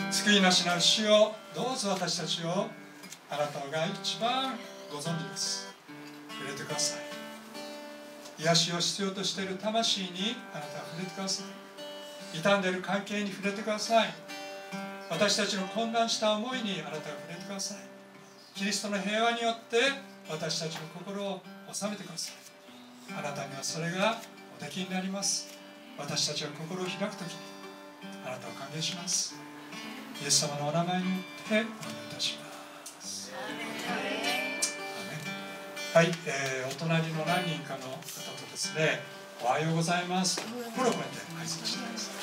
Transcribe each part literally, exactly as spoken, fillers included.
救い主なる主よ、どうぞ私たちをあなたが一番ご存知です。触れてください。癒しを必要としている魂にあなたは触れてください。傷んでいる関係に触れてください。私たちの混乱した思いにあなたが触れてください。キリストの平和によって私たちの心を収めてください。あなたにはそれがおできになります。私たちは心を開くときにあなたを歓迎します。イエス様のお名前によってお願いいたします。はい、えー、お隣の何人かの方とですね、おはようございますと心を込めて挨拶してください。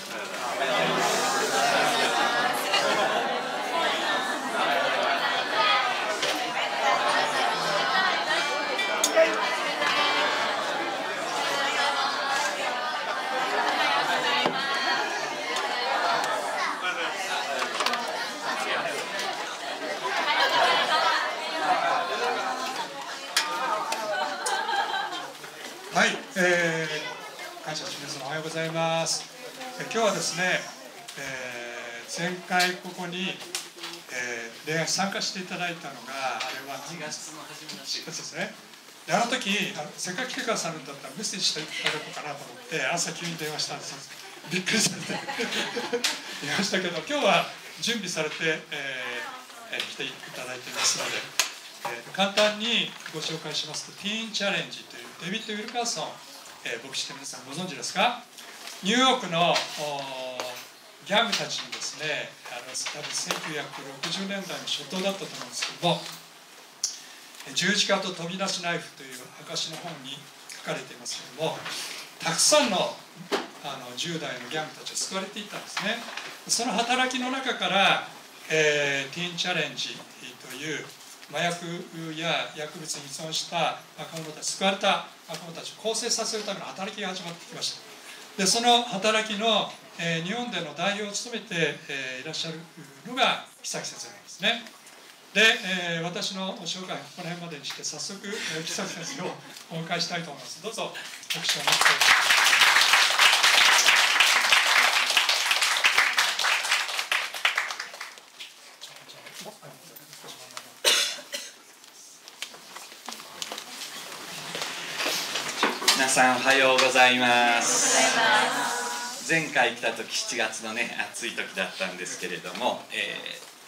はい、えー、感謝します。おはようございます。え今日はですね、えー、前回ここに、えー、礼拝参加していただいたのが、あれはしがつの初めのしがつですね。で、あの時あのせっかく来てくださるんだったらメッセージしていただこうかなと思って朝急に電話したんです。びっくりされていましたけど、今日は準備されて、えー、来ていただいていますので、えー、簡単にご紹介しますと、ティーンチャレンジというデビッド・ウィルカーソン、えー、牧師って皆さんご存知ですか？ニューヨークのギャングたちにですね、あの多分せんきゅうひゃくろくじゅうねんだいの初頭だったと思うんですけども、十字架と飛び出しナイフという証の本に書かれていますけども、たくさんのあのじゅう代のギャングたちは救われていったんですね。その働きの中から、えー、ティーンチャレンジという麻薬や薬物に依存した若者たち、救われた若者たちを構成させるための働きが始まってきました。で、その働きの、えー、日本での代表を務めて、えー、いらっしゃるのが木崎先生なんですね。で、えー、私の紹介この辺までにして早速、えー、木崎先生をお迎えしたいと思います。どうぞ拍手を持って皆さんおはようございます。前回来た時しちがつのね暑い時だったんですけれども、え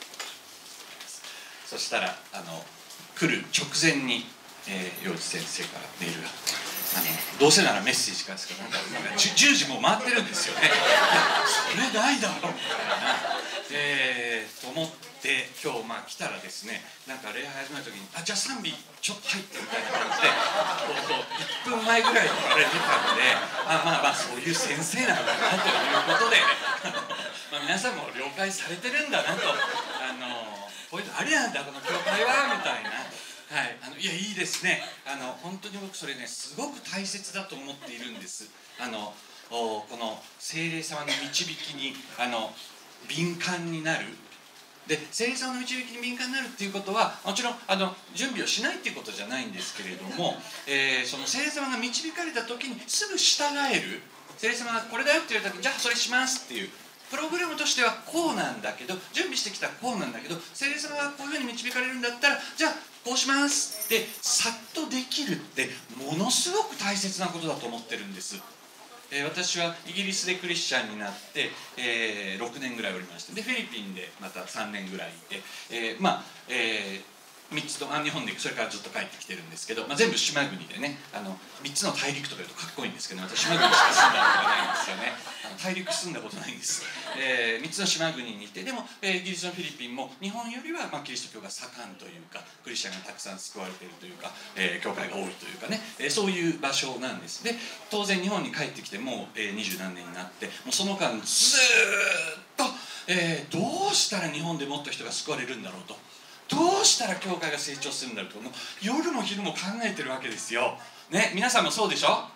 ー、そしたらあの来る直前に、えー、洋二先生からメールが、あのどうせならメッセージかですけど、なんかなんかじゅうじも回ってるんですよね。それないだろうみたいな、えー、と思って今日まあ来たらですね、なんか礼拝始めた時に「あ、じゃあ賛美ちょっと入って」みたいな感じでこうこういっぷんまえぐらいに言われてたので、あ、まあまあそういう先生なのかなということでまあ皆さんも了解されてるんだなと、あのこういうのありなんだこの教会はみたいな。はい、あのいやいいですね。あの本当に僕それねすごく大切だと思っているんです。あのこの聖霊様の導きにあの敏感になる。で、聖霊様の導きに敏感になるっていうことはもちろんあの準備をしないっていうことじゃないんですけれども、えー、その聖霊様が導かれた時にすぐ従える。聖霊様がこれだよって言われた時にじゃあそれしますっていうプログラムとしてはこうなんだけど、準備してきたこうなんだけど、聖霊様がこういうふうに導かれるんだったらじゃあこうしますってさっとできるってものすごく大切なことだと思ってるんです。えー、私はイギリスでクリスチャンになって、えー、ろくねんぐらいおりまして、でフィリピンでまたさんねんぐらいいて、えー、まあ、えーみっつとあ日本でそれからずっと帰ってきてるんですけど、まあ、全部島国でね、あのみっつの大陸とか言うとかっこいいんですけど、私島国しか住んだことがないんですよね。あの大陸住んだことないんです。えー、みっつの島国にいて、でも、えー、イギリスのフィリピンも日本よりは、まあ、キリスト教が盛んというか、クリスチャンがたくさん救われているというか、えー、教会が多いというかね、えー、そういう場所なんです。で当然日本に帰ってきてもう二十、えー、何年になって、もうその間ずーっと、えー、どうしたら日本でもっと人が救われるんだろうと、どうしたら教会が成長するんだろうと、もう夜も昼も考えてるわけですよ。ね、皆さんもそうでしょ？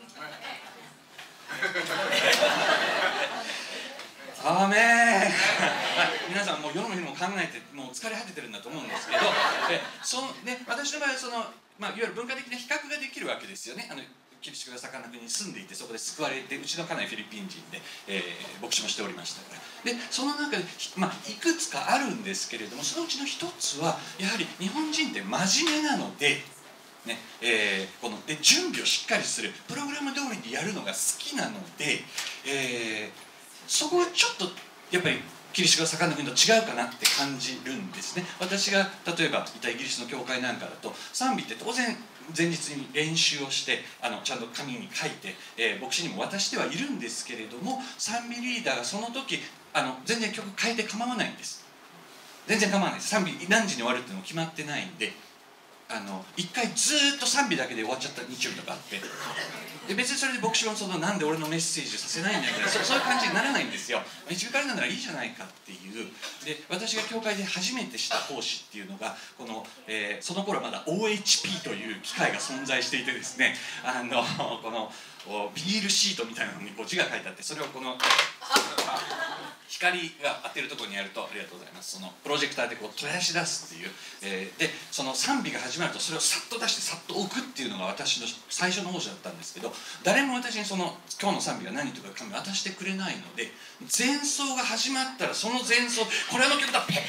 アーメン皆さんもう夜も昼も考えてもう疲れ果ててるんだと思うんですけど、えその、ね、私の場合はその、まあ、いわゆる文化的な比較ができるわけですよね。あのキリスト教が盛んな国に住んでいて、そこで救われて、うちの家内フィリピン人で、えー、牧師もしておりましたから。でその中で、まあ、いくつかあるんですけれども、そのうちの一つはやはり日本人って真面目なので、ねえー、こので準備をしっかりする、プログラム通りにやるのが好きなので、えー、そこはちょっとやっぱりキリスト教が盛んな国と違うかなって感じるんですね。私が例えばいたイギリスの教会なんかだと、賛美って当然前日に練習をして、あのちゃんと紙に書いて、えー、牧師にも渡してはいるんですけれども、賛美リーダーがその時あの全然曲変えて構わないんです。全然構わないです。賛美何時に終わるっていうのも決まってないんで、あの一回ずっと賛美だけで終わっちゃった日曜日とかあって、で別にそれで牧師はそのなんで俺のメッセージをさせないんだみたいな、そそういう感じにならないんですよ。導かれたならいいじゃないかっていう。で私が教会で初めてした奉仕っていうのがこの、えー、その頃まだ オーエイチピー という機械が存在していてですね、あのこのビニールシートみたいなのにこう字が書いてあって、それをこの光が当てるところにやると、ありがとうございます、そのプロジェクターでこう照らし出すっていう、えー、でその賛美が始まるとそれをさっと出してさっと置くっていうのが私の最初の奉仕だったんですけど、誰も私にその今日の賛美が何とか紙渡してくれないので、前奏が始まったらその前奏、これあの曲だペッとかいう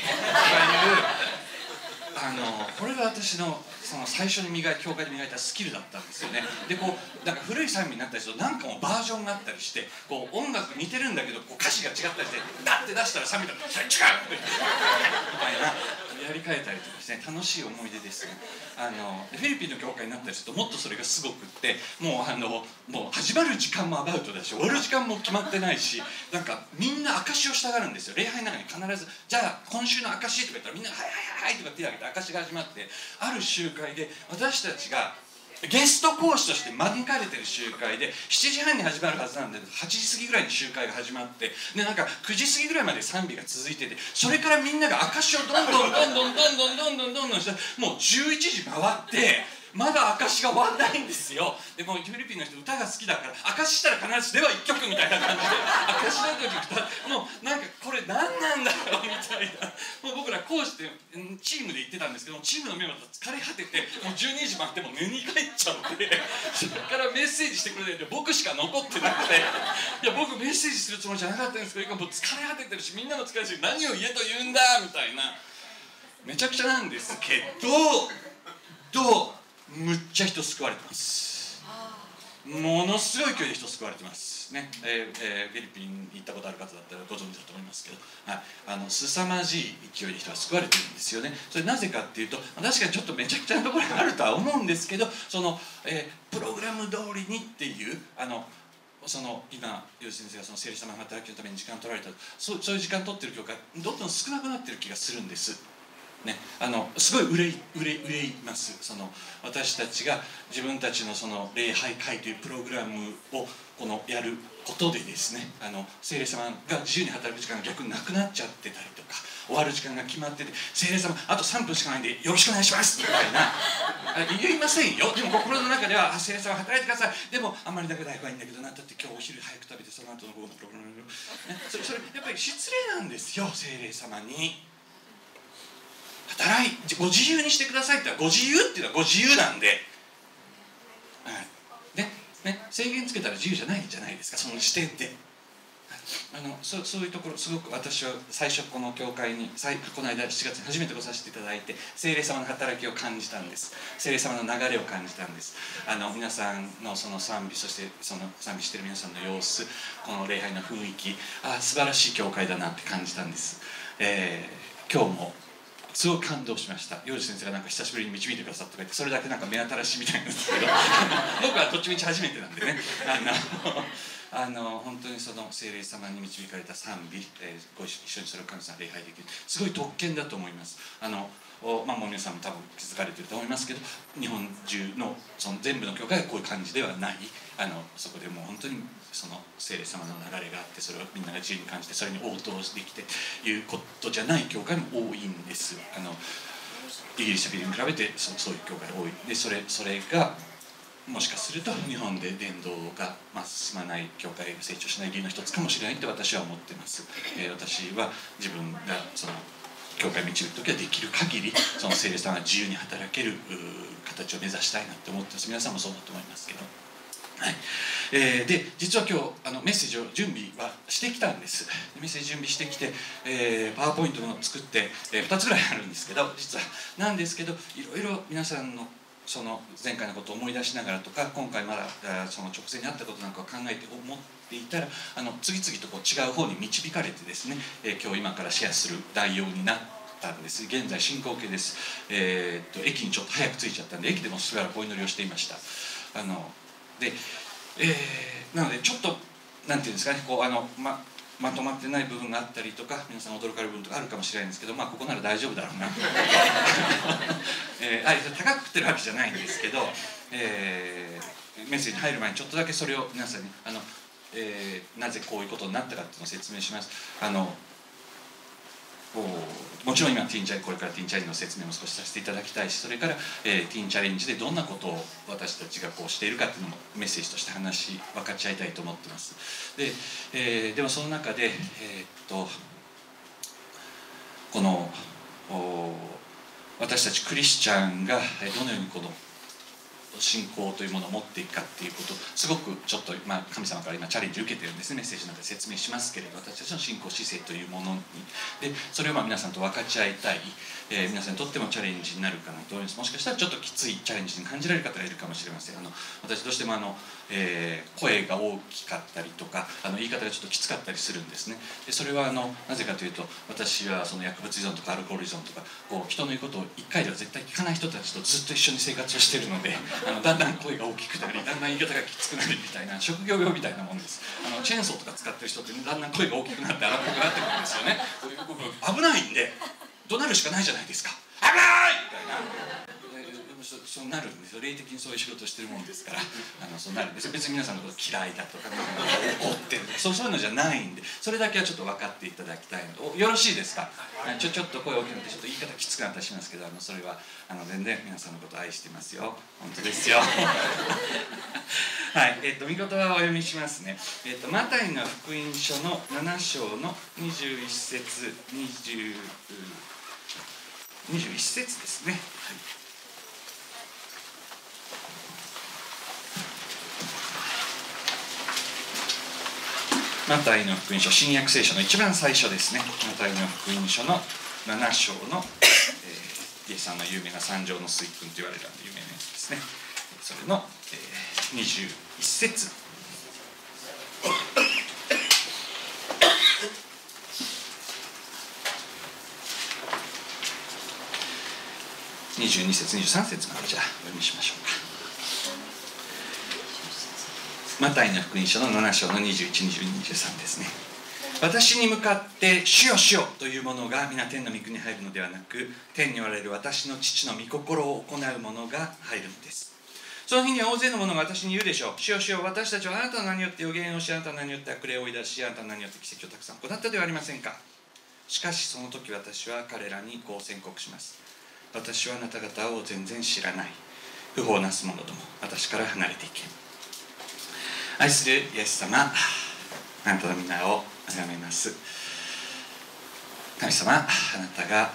あのこれが私のその最初に磨い教会で磨いたスキルだったんですよね。でこうなんか古い賛美になったりすると何かもバージョンがあったりして、こう音楽似てるんだけどこう歌詞が違ったりして、ダッて出したら賛美だったらそれ違うみたいなやり替えたりとかして、ね、楽しい思い出ですね。あのフィリピンの教会になったりするともっとそれがすごくって、もうあのもう始まる時間もアバウトだし終わる時間も決まってないし、なんかみんな証しをしたがるんですよ。礼拝の中に必ずじゃあ今週の証とか言ったらみんなはいはいはいはいとか手を挙げて証が始まって、ある集会で私たちがゲスト講師として招かれてる集会でしちじはんに始まるはずなんで、はちじ過ぎぐらいに集会が始まって、でなんかくじ過ぎぐらいまで賛美が続いてて、それからみんなが証をどんどんどんどんどんどんどんどんどんどんして、もうじゅういちじ回ってまだ証が終わんないんですよ。でもうフィリピンの人歌が好きだから証したら必ずではいっきょくみたいな感じで証の時歌う、もうなんかこれ何なんだろうみたいな。もう僕ら講師でチームで行ってたんですけど、チームのメンバーと疲れ果ててもうじゅうにじ回っても寝に帰っちゃって、それからメッセージしてくれないんで僕しか残ってなくて、いや僕メッセージするつもりじゃなかったんですけど、もう疲れ果ててるしみんなの疲れてるし何を言えと言うんだみたいな、めちゃくちゃなんですけど、どうむっちゃ人救われてます。ものすごい勢いで人救われてますね。えーえー、フィリピンに行ったことある方だったらご存知だと思いますけど、はい、あの凄まじい勢いで人は救われてるんですよね。それなぜかっていうと、確かにちょっとめちゃくちゃなところがあるとは思うんですけど、その、えー、プログラム通りにっていうあのその今吉先生がその聖霊様の働きのために時間を取られた、そう、そういう時間を取ってる教会どんどん少なくなってる気がするんですね。あのすごい憂い憂い憂います。その私たちが自分たちのその礼拝会というプログラムをこのやることでですね、あの聖霊様が自由に働く時間が逆になくなっちゃってたりとか、終わる時間が決まってて、聖霊様あとさんぷんしかないんでよろしくお願いしますみたいな言いませんよ。でも心の中では聖霊様働いてください、でもあんまりだけライフはいいんだけどな、だって今日お昼早く食べてその後の午後のプログラム、ね、それそれやっぱり失礼なんですよ。聖霊様に働いご自由にしてくださいって、ご自由っていうのはご自由なんで、はい、ねね、制限つけたら自由じゃないじゃないですか、その視点で。あの そ, そういうところすごく私は最初この教会にこの間しちがつに初めて来させていただいて、聖霊様の働きを感じたんです。聖霊様の流れを感じたんです。あの皆さんのその賛美、そしてその賛美している皆さんの様子、この礼拝の雰囲気、あ素晴らしい教会だなって感じたんです。えー、今日もすごく感動しました。洋二先生がなんか久しぶりに導いてくださったとか言って、それだけなんか目新しいみたいなんですけど僕はどっちみち初めてなんでね、あのあの本当にその聖霊様に導かれた賛美、えー、ご一緒にそれを神様礼拝できる、すごい特権だと思います。あのまあ、もう皆さんも多分気づかれてると思いますけど、日本中 の, その全部の教会がこういう感じではない、あのそこでもう本当にその聖霊様の流れがあって、それをみんなが自由に感じてそれに応答できていうことじゃない教会も多いんです。あのイギリスに比べて そ, そういう教会が多いで、それそれがもしかすると日本で伝道が、まあ、進まない教会が成長しない理由の一つかもしれないと私は思っています。えー、私は自分がその教会を導く時はできる限りその聖霊様が自由に働ける形を目指したいなって思ってます。皆さんもそうだと思いますけど、 はい、えー、で実は今日あのメッセージを準備はしてきたんです。メッセージ準備してきて、えー、パワーポイントも作って、えー、ふたつぐらいあるんですけど、実はなんですけど、いろいろ皆さんのその前回のことを思い出しながらとか、今回まだその直前にあったことなんかを考えて思っていたら、あの次々とこう違う方に導かれてですね、えー、今日今からシェアする内容になったんです。現在進行形です。えー、っと駅にちょっと早く着いちゃったんで、駅でもしばらくお祈りをしていました。あので、えー、なのでちょっとなんていうんですかね、こうあのままとまってない部分があったりとか、皆さん驚かれる部分とかあるかもしれないんですけど、まあここなら大丈夫だろうな、えー、あ高く食ってるわけじゃないんですけど、えー、メッセージに入る前にちょっとだけそれを皆さんにあの、えー、なぜこういうことになったかっていうのを説明します。あのもちろん今ティーンチャレンジ、これからティーンチャレンジの説明も少しさせていただきたいし、それから、えー、ティーンチャレンジでどんなことを私たちがこうしているかっていうのもメッセージとして話分かち合いたいと思ってます。で、えー、でもその中で、えー、っとこの私たちクリスチャンがどのようにこの信仰というものを持っていくかっていうこと、すごくちょっと、まあ、神様から今チャレンジを受けてるんですね。メッセージの中で説明しますけれど、私たちの信仰姿勢というものにで、それをまあ皆さんと分かち合いたい、えー、皆さんにとってもチャレンジになるかなと思います。もしかしたらちょっときついチャレンジに感じられる方がいるかもしれません。あの私どうしてもあの、えー、声が大きかったりとか、あの言い方がちょっときつかったりするんですね。でそれはあのなぜかというと、私はその薬物依存とかアルコール依存とか、こう人の言うことをいっかいでは絶対聞かない人たちとずっと一緒に生活をしているので、あのだんだん声が大きくなり、だんだん言い方がきつくなるみたいな職業病みたいなもんです。あのチェーンソーとか使ってる人ってだんだん声が大きくなって荒っぽくなってくるんですよね。危ないんで怒鳴るしかないじゃないですか。危ないみたいな。そうそうなるんですよ。霊的にそういう仕事をしてるもんですから、あのそうなるんですよ。別に皆さんのこと嫌いだとか怒ってるそうそういうのじゃないんで、それだけはちょっと分かっていただきたいので、よろしいですか。ちょちょっと声大きくなってちょっと言い方きつくなったりしますけど、あのそれはあの全然皆さんのことを愛してますよ。本当ですよ。はい、えっ、ー、と御言葉をお読みしますね。えっ、ー、とマタイの福音書のなな章のにじゅういち節にじゅうにじゅういち節ですね。はい、マタイの福音書、新約聖書の一番最初ですね。マタイの福音書のなな章の、えー、イエスさんの有名な三条の水訓と言われる有名なやつですね。それの、えー、にじゅういち節。にじゅうに節、にじゅうさん節までじゃあお読みしましょうか。マタイの福音書のなな章のにじゅういち、にじゅうに、にじゅうさんですね。私に向かって主よ主よというものが皆天の御国に入るのではなく、天におられる私の父の御心を行うものが入るのです。その日には大勢の者が私に言うでしょう。主よ主よ、私たちはあなたの名によって予言をし、あなたの名によって悪霊を追い出し、あなたの名によって奇跡をたくさん行ったではありませんか。しかしその時私は彼らにこう宣告します。私はあなた方を全然知らない。不法なす者ども、私から離れていけ。愛するイエス様、あなたの皆をあがめます。神様、あなたが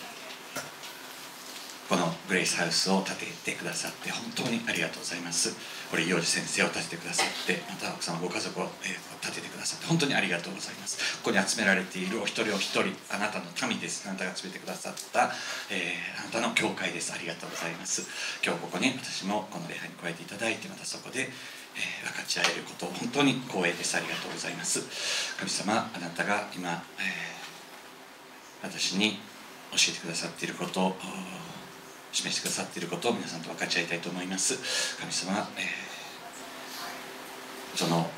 このグレイスハウスを建ててくださって本当にありがとうございます。堀洋二先生を立ててくださって、また奥様ご家族を立ててくださって本当にありがとうございます。ここに集められているお一人お一人、あなたの民です。あなたが集めてくださった、えー、あなたの教会です。ありがとうございます。今日ここに私もこの礼拝に加えていただいて、またそこでえー、分かち合えることを本当に光栄です。ありがとうございます。神様、あなたが今、えー、私に教えてくださっていることを示してくださっていることを皆さんと分かち合いたいと思います。神様、えー、その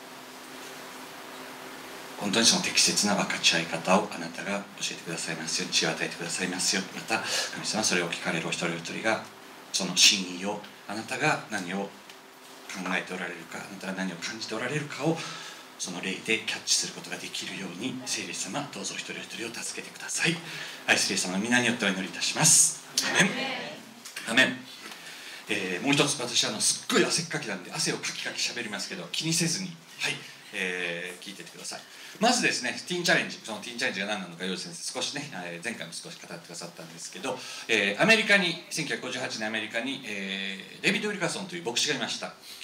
本当にその適切な分かち合い方をあなたが教えてくださいますように、知恵を与えてくださいますように、また神様、それを聞かれるお一人お一人がその真意を、あなたが何を考えておられるか、あなたが何を感じておられるかをその霊でキャッチすることができるように、聖霊様、どうぞ一人一人を助けてください。愛するイエス様の皆によってお祈りいたします。アメン。アメン。えー、もう一つ、私あのすっごい汗っかきなんで汗をかきかきしゃべりますけど、気にせずに、はい、えー、聞いててください。まずですね、ティーンチャレンジ、そのティーンチャレンジが何なのか、洋二先生少しね、前回も少し語ってくださったんですけど、えー、アメリカにせんきゅうひゃくごじゅうはちねんアメリカに、えー、デビッド・ウィルカーソンという牧師がいました。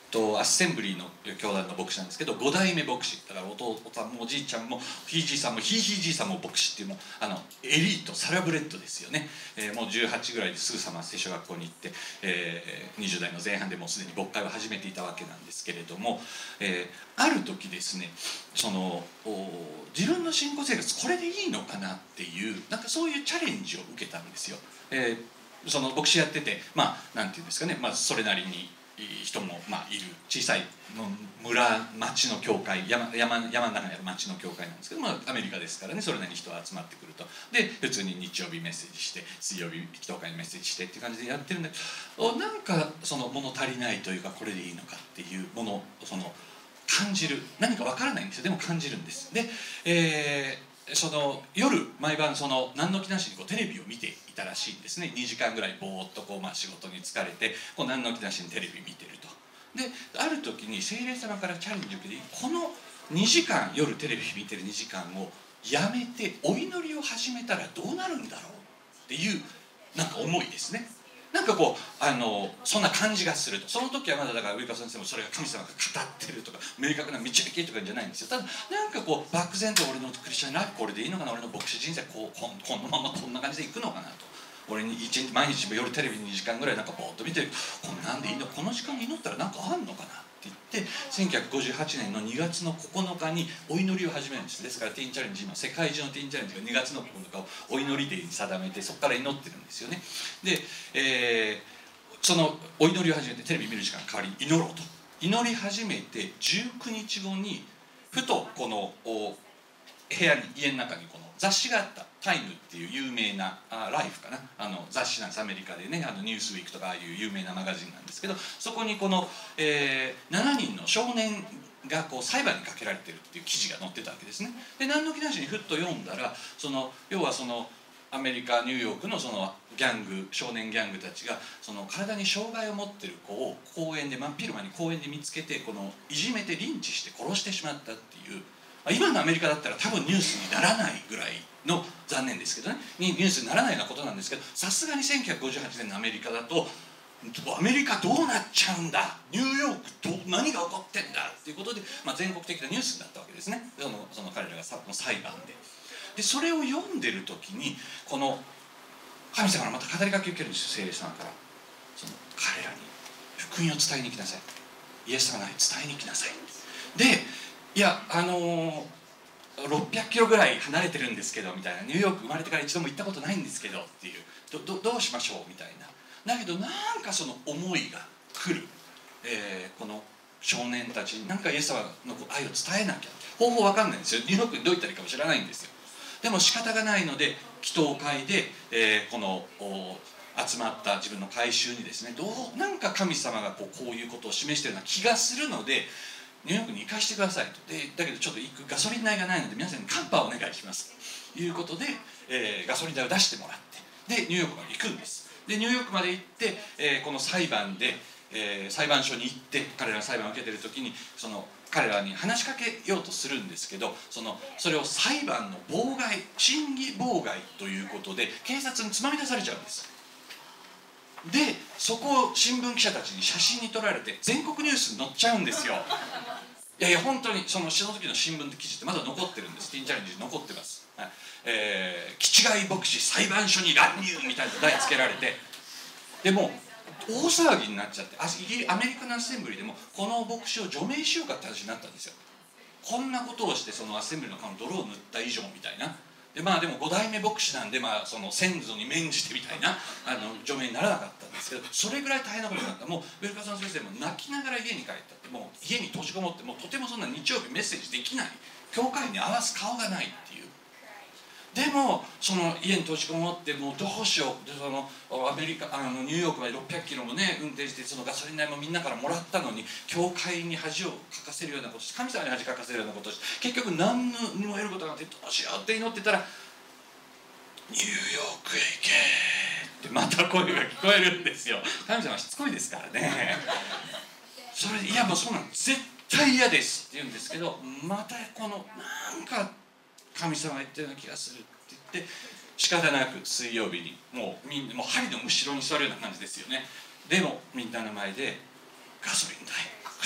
とアッセンブリーの教団の牧師なんですけど、ご代目牧師だから、お父さんもおじいちゃんもひいじいさんもひいひいじいさんも牧師っていうもうあのエリートサラブレッドですよね、えー、もうじゅうはちぐらいですぐさま聖書学校に行って、えー、にじゅう代の前半でもうすでに牧会を始めていたわけなんですけれども、えー、ある時ですね、その自分の信仰生活これでいいのかなっていうなんかそういうチャレンジを受けたんですよ。えー、その牧師やってて、まあなんていうんですかね、まあ、それなりに人もまあいる小さい村町の教会、山山山の中にある町の教会なんですけど、まあ、アメリカですからね、それなりに人が集まってくると。で普通に日曜日メッセージして水曜日教会にメッセージしてっていう感じでやってるんだけど、なんかその物足りないというか、これでいいのかっていうものをその感じる、何かわからないんですよ。でも感じるんです。で、えーその夜毎晩その何の気なしにこうテレビを見ていたらしいんですね。にじかんぐらいぼーっとこう、まあ、仕事に疲れてこう何の気なしにテレビ見てると。である時に聖霊様からチャレンジを受けて、このにじかん夜テレビ見てるにじかんをやめてお祈りを始めたらどうなるんだろうっていうなんか思いですね。なんかこうあのそんな感じがすると。その時はまだだから上川先生もそれが神様が語ってるとか明確な導きとかじゃないんですよ。ただなんかこう漠然と俺のクリスチャンライフこれでいいのかな、俺の牧師人生こうこんこのままこんな感じでいくのかなと。俺に一日毎日夜テレビにじかんぐらいなんかぼーっと見てる、こんなんでいいの、この時間に祈ったらなんかあんのかなって言って、せんきゅうひゃくごじゅうはちねんのにがつのここのかにお祈りを始めるんです。ですからティーンチャレンジ、今世界中のティーンチャレンジがにがつのここのかをお祈りデーに定めて、そこから祈ってるんですよね。で、えーそのお祈りを始めてテレビ見る時間代わりに祈ろうと祈り始めてじゅうくにちごにふとこの部屋に家の中にこの雑誌があった。タイムっていう有名なあライフかな、あの雑誌なんです。アメリカでね、あのニュースウィークとかああいう有名なマガジンなんですけど、そこにこの、えー、しちにんの少年がこう裁判にかけられてるっていう記事が載ってたわけですね。で何の気なしにふっと読んだら、その要はそのアメリカニューヨークのそのギャング少年ギャングたちがその体に障害を持ってる子を公園で真っ昼間に公園で見つけてこのいじめてリンチして殺してしまったっていう、今のアメリカだったら多分ニュースにならないぐらいの、残念ですけどね、ニュースにならないようなことなんですけど、さすがにせんきゅうひゃくごじゅうはちねんのアメリカだとアメリカどうなっちゃうんだ、ニューヨークど何が起こってんだっていうことで、まあ、全国的なニュースになったわけですね、そのその彼らがさの裁判で。でそれを読んでる時にこの神様がまた語りかけを受けるんですよ、聖霊様から。その彼らに福音を伝えに来なさい、イエス様に伝えに来なさい。でいやあのー、ろっぴゃくキロぐらい離れてるんですけどみたいな、ニューヨーク生まれてから一度も行ったことないんですけどっていう、ど, ど, どうしましょうみたいな。だけどなんかその思いが来る、えー、この少年たちに何かイエス様の愛を伝えなきゃ。方法わかんないんですよ、ニューヨークにどういったらいいかも知らないんですよ。でも仕方がないので祈祷会で、えー、この集まった自分の改宗にですね、どうなんか神様がこう、こういうことを示しているような気がするのでニューヨークに行かしてくださいと。でだけどちょっと行くガソリン代がないので皆さんにカンパをお願いしますということで、えー、ガソリン代を出してもらってでニューヨークまで行くんです。でニューヨークまで行って、えー、この裁判で、えー、裁判所に行って彼らが裁判を受けている時にその彼らに話しかけようとするんですけど、そのそれを裁判の妨害、審議妨害ということで警察につまみ出されちゃうんです。でそこを新聞記者たちに写真に撮られて全国ニュースに載っちゃうんですよ。いやいや本当にそのその時の新聞記事ってまだ残ってるんです。ティーンチャレンジ残ってます、はい、えー、気違い牧師裁判所に乱入みたいな題つけられて、でも大騒ぎになっちゃって、アメリカのアッセンブリーでもこの牧師を除名しようかって話になったんですよ。こんなことをしてそのアッセンブリーの顔に泥を塗った以上みたいな。でまあでもご代目牧師なんで、まあ、その先祖に免じてみたいなあの除名にならなかったんですけど、それぐらい大変なことになった。もうウェルカさん先生も泣きながら家に帰ったって、もう家に閉じこもってもうとてもそんな日曜日メッセージできない、教会に合わす顔がないっていう。でもその家に閉じこもってもうどうしようで、そのアメリカあのニューヨークまでろっぴゃくキロもね運転して、そのガソリン代もみんなからもらったのに教会に恥をかかせるようなことして、神様に恥かかせるようなことをして、結局何にも得ることがなくてどうしようって祈ってたら、ニューヨークへ行けってまた声が聞こえるんですよ。神様はしつこいですからね。それでいやもうそんなの絶対嫌ですって言うんですけど、またこのなんか神様が言ったような気がするって言って仕方なく水曜日にもうみんなもう針のむしろに座るような感じですよね。でもみんなの前でガソリン代、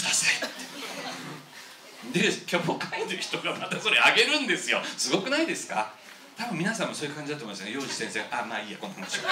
くださいってで教会の人がまたそれあげるんですよ。すごくないですか？多分皆さんもそういう感じだと思いますね。幼児先生が「あまあいいやこの話を」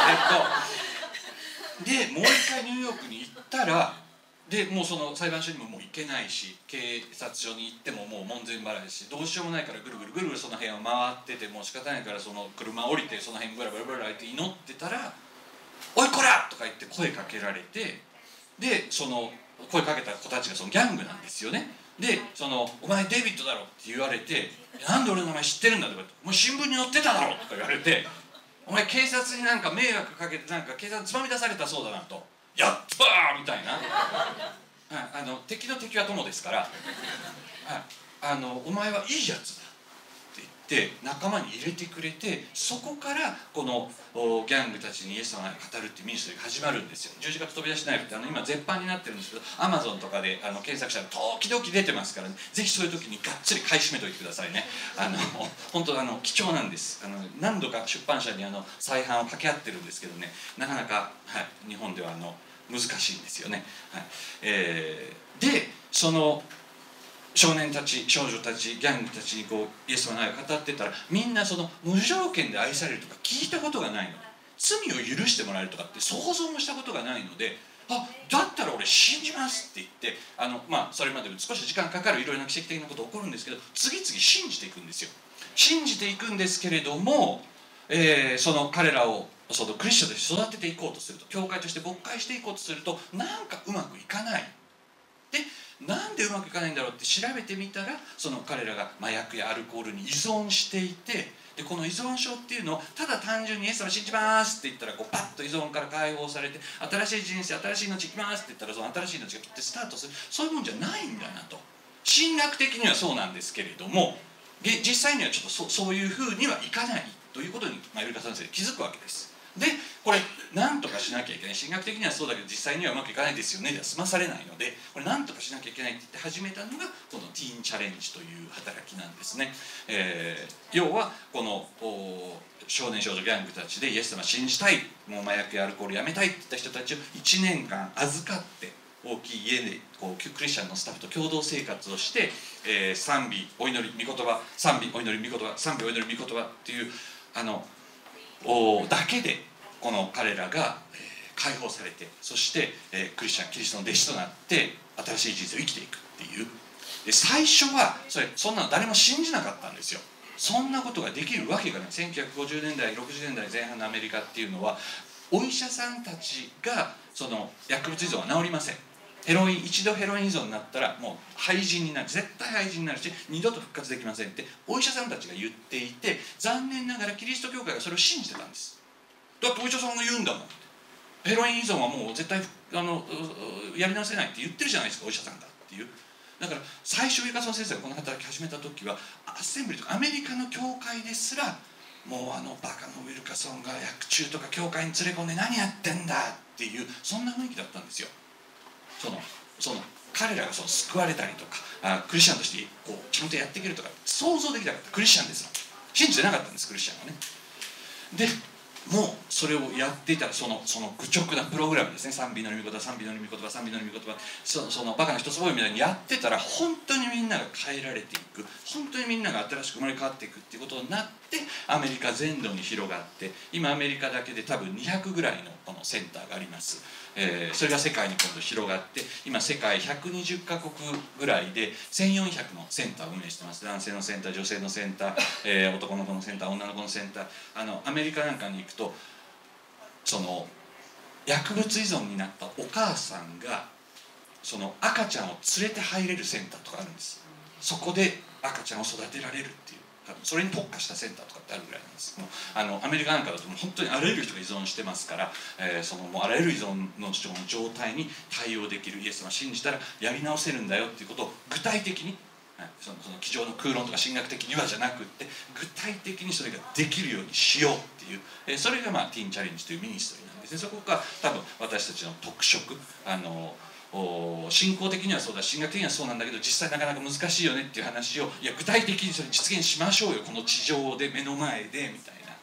えっとでもう一回ニューヨークに行ったらでもうその裁判所にももう行けないし警察署に行ってももう門前払いしどうしようもないからぐるぐるぐるぐるその辺を回っててもう仕方ないからその車降りてその辺ブラブラブラブラって祈ってたら「おいこら!」とか言って声かけられてでその声かけた子たちがそのギャングなんですよね。でその「お前デイビッドだろ」って言われて「なんで俺の名前知ってるんだ」とか言って「お前新聞に載ってただろ」とか言われて「お前警察になんか迷惑かけてなんか警察につまみ出されたそうだな」と「やったー!」みたいなあの敵の敵は友ですからあのお前はいいやつだって言って仲間に入れてくれてそこからこのギャングたちにイエス様が語るっていうミニストリーが始まるんですよ。十字架と飛び出しナイフってあの今絶版になってるんですけどアマゾンとかであの検索したら時々出てますからね、ぜひそういう時にがっつり買い占めといてくださいね。あの本当あの貴重なんです。あの何度か出版社にあの再販を掛け合ってるんですけどね、なかなか、はい、日本ではあの難しいんですよね。はいえー、でその少年たち少女たちギャングたちにこうイエス様の愛を語ってたらみんなその無条件で愛されるとか聞いたことがないので罪を許してもらえるとかって想像もしたことがないのであだったら俺信じますって言ってあの、まあ、それまで少し時間かかるいろいろな奇跡的なことが起こるんですけど次々信じていくんですよ。信じていくんですけれども、えー、その彼らをそのクリスチャンとして育てていこうとすると教会として牧会していこうとするとなんかうまくいかない。でなんでうまくいかないんだろうって調べてみたらその彼らが麻薬やアルコールに依存していてでこの依存症っていうのをただ単純にイエス様信じますって言ったらこうパッと依存から解放されて新しい人生新しい命いきますって言ったらその新しい命がピッてスタートするそういうもんじゃないんだなと神学的にはそうなんですけれども実際にはちょっと そ, そういうふうにはいかないということにマユリカ先生気づくわけです。でこれ何とかしなきゃいけない神学的にはそうだけど実際にはうまくいかないですよねでは済まされないのでこれ何とかしなきゃいけないって言って始めたのがこのティーンチャレンジという働きなんですね。えー、要はこの少年少女ギャングたちでイエス様信じたいもう麻薬やアルコールやめたいって言った人たちをいちねんかん預かって大きい家でこうクリスチャンのスタッフと共同生活をして、えー、賛美お祈り御言葉賛美お祈り御言葉賛美お祈り御言葉っていうあのだけでこの彼らが、えー、解放されてそして、えー、クリスチャンキリストの弟子となって新しい人生を生きていくっていうで最初はそれそんなの誰も信じなかったんですよ。そんなことができるわけがない。せんきゅうひゃくごじゅうねんだいろくじゅうねんだいぜん半のアメリカっていうのはお医者さんたちがその薬物依存は治りません。ヘロイン一度ヘロイン依存になったらもう廃人になる絶対廃人になるし二度と復活できませんってお医者さんたちが言っていて残念ながらキリスト教会がそれを信じてたんです。だってお医者さんが言うんだもんヘロイン依存はもう絶対あのやり直せないって言ってるじゃないですかお医者さんがっていう。だから最初ウィルカソン先生がこの働き始めた時はアッセンブリとかアメリカの教会ですらもうあのバカのウィルカソンが薬中とか教会に連れ込んで何やってんだっていうそんな雰囲気だったんですよ。そのその彼らがその救われたりとかあクリスチャンとしてこうちゃんとやっていけるとか想像できなかったクリスチャンですよ。信じてなかったんですクリスチャンはね。でもうそれをやっていたらそのその愚直なプログラムですね賛美の御言葉賛美の御言葉賛美の御言葉そそのバカな一つ覚えみたいにやってたら本当にみんなが変えられていく本当にみんなが新しく生まれ変わっていくっていうことになってアメリカ全土に広がって今アメリカだけで多分にひゃくぐらいのこのセンターがあります。えー、それが世界に今度広がって今世界ひゃくにじゅっかこくぐらいでせんよんひゃくのセンターを運営してます。男性のセンター女性のセンター、えー、男の子のセンター女の子のセンターあのアメリカなんかに行くとその薬物依存になったお母さんがその赤ちゃんを連れて入れるセンターとかあるんです。そこで赤ちゃんを育てられるっていうそれに特化したセンターとかってあるぐらいなんです。もうあのアメリカなんかだともう本当にあらゆる人が依存してますから、えー、そのもうあらゆる依存の状態に対応できるイエス様を信じたらやり直せるんだよっていうことを具体的に、はい、そのその机上の空論とか神学的にはじゃなくって具体的にそれができるようにしようっていう、えー、それが、まあ、ティーンチャレンジというミニストリーなんですね。そこが多分私たちの特色あの信仰的にはそうだ神学的にはそうなんだけど実際なかなか難しいよねっていう話をいや具体的にそれ実現しましょうよこの地上で目の前でみたいな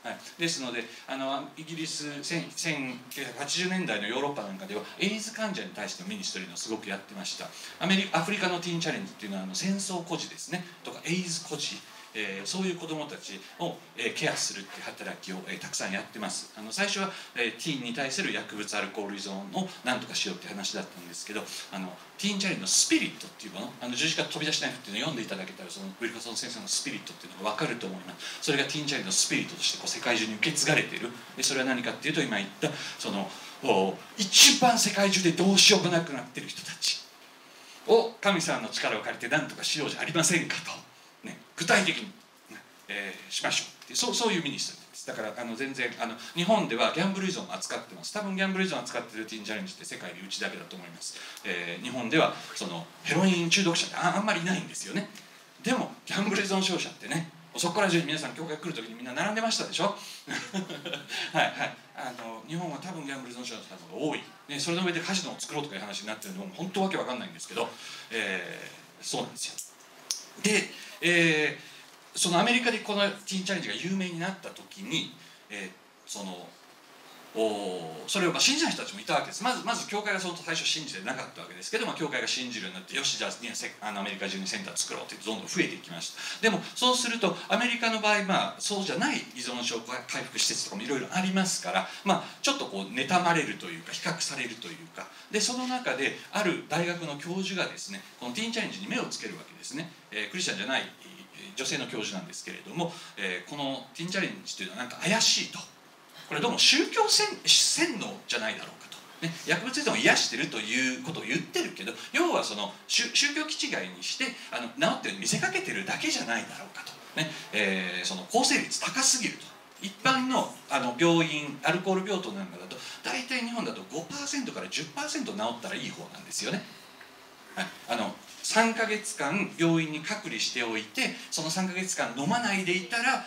はい、ですのであのイギリスせんきゅうひゃくはちじゅうねんだいのヨーロッパなんかではエイズ患者に対してのミニストリーのすごくやってました。アメリカアフリカのティーンチャレンジっていうのはあの戦争孤児ですねとかエイズ孤児、えー、そういう子どもたちを、えー、ケアするっていう働きを、えー、たくさんやってます。あの最初は、えー、ティーンに対する薬物アルコール依存を何とかしようっていう話だったんですけど、あのティーンチャレンジのスピリットっていうもの、あの十字架飛び出しナイフっていうのを読んでいただけたらそのウィルカソン先生のスピリットっていうのが分かると思います。それがティーンチャレンジのスピリットとしてこう世界中に受け継がれている。でそれは何かっていうと今言ったその一番世界中でどうしようもなくなっている人たちを神様の力を借りて何とかしようじゃありませんかと、ね、具体的に、えー、しましょうってそう、そういうミニストリーです。だからあの全然あの日本ではギャンブル依存を扱ってます。多分ギャンブル依存を扱っているティーンチャレンジって世界でうちだけだと思います。えー、日本ではそのヘロイン中毒者って あ, あんまりいないんですよね。でもギャンブル依存症者ってね、そこから中に皆さん教会来る時にみんな並んでましたでしょはいはい、あの日本は多分ギャンブル依存症の数が多い、ね、それの上でカジノを作ろうとかいう話になってるのも本当わけわかんないんですけど、えー、そうなんですよ。で、えー、そのアメリカでこのティーンチャレンジが有名になった時に、えー、そのおそれをまあ信じない人たちもいたわけです。まずまず教会がその最初信じてなかったわけですけど、まあ、教会が信じるようになって、よしじゃあ、あのアメリカ中にセンター作ろうってどんどん増えていきました。でもそうするとアメリカの場合、まあ、そうじゃない依存症回復施設とかもいろいろありますから、まあ、ちょっとこう妬まれるというか比較されるというかで、その中である大学の教授がですねこのティーンチャレンジに目をつけるわけですね。えー、クリスチャンじゃない女性の教授なんですけれども、えー、このティーンチャレンジというのはなんか怪しいと。これどうも宗教洗脳じゃないだろうかと、ね、薬物依存を癒してるということを言ってるけど、要はその宗教気違いにしてあの治ってるように見せかけてるだけじゃないだろうかと、ねえー、その抗生率高すぎると。一般 の, あの病院アルコール病棟なんかだと大体日本だと ごパーセント から じゅっパーセント 治ったらいい方なんですよね。はい、あのさんかげつかん病院に隔離しておいてそのさんかげつかん飲まないでいたら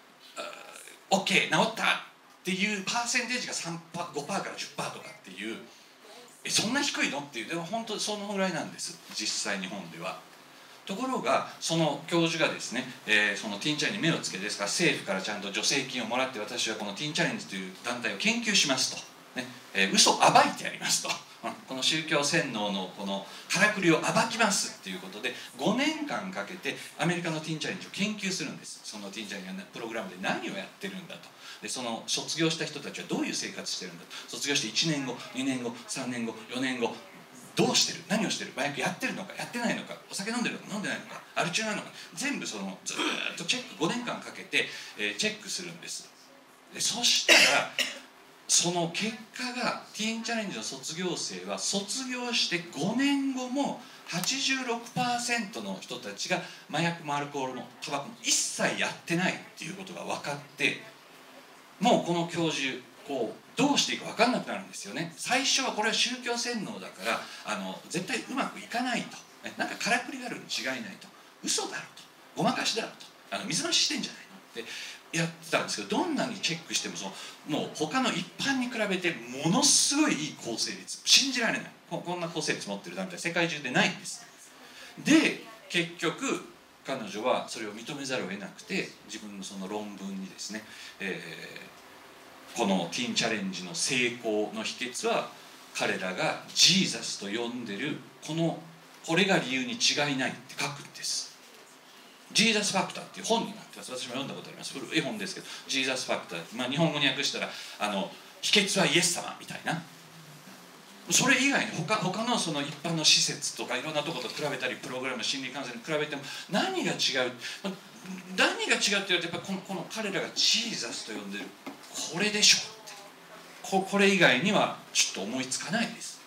OK 治ったっていうパーセンテージがさんパー ごパーセント から じゅっパーセント とかっていう、えそんな低いのっていう、でも本当にそのぐらいなんです実際日本では。ところがその教授がですね、えー、そのティーンチャレンジに目をつけてですから政府からちゃんと助成金をもらって私はこのティーンチャレンジという団体を研究しますと、ねえー、嘘を暴いてやりますと、うん、この宗教洗脳のこのからくりを暴きますっていうことでごねんかんかけてアメリカのティーンチャレンジを研究するんです。そのティーンチャレンジのプログラムで何をやってるんだと。でその卒業した人たちはどういう生活してるんだと。卒業していちねんごにねんごさんねんごよねんごどうしてる何をしてる麻薬やってるのかやってないのかお酒飲んでるのか飲んでないのかアル中なのか全部そのずっとチェックごねんかんかけて、えー、チェックするんです。でそしたらその結果がティーンチャレンジの卒業生は卒業してごねんごも はちじゅうろくパーセント の人たちが麻薬もアルコールもタバコも一切やってないっていうことが分かって、もうこの教授こうどうしていいか分かんなくなるんですよね。最初はこれは宗教洗脳だからあの絶対うまくいかないと、なんかからくりがあるに違いないと、嘘だろとごまかしだろとあの水増ししてんじゃないのってやってたんですけど、どんなにチェックしてもそのもう他の一般に比べてものすごいいい構成率、信じられない、 こ, こんな構成率持ってる団体世界中でないんです。で結局彼女はそれを認めざるを得なくて自分のその論文にですね、えー、このティーンチャレンジの成功の秘訣は彼らがジーザスと呼んでるこのこれが理由に違いないって書くんです。ジーザスファクターっていう本になってます。私も読んだことあります。古い本ですけどジーザスファクター、まあ、日本語に訳したらあの秘訣はイエス様みたいな、それ以外に 他, 他のその一般の施設とかいろんなところと比べたりプログラム心理カウンセリング比べても何が違う、何が違うって言われてやっぱこのこの彼らがジーザスと呼んでるこれでしょって、 こ, これ以外にはちょっと思いつかないです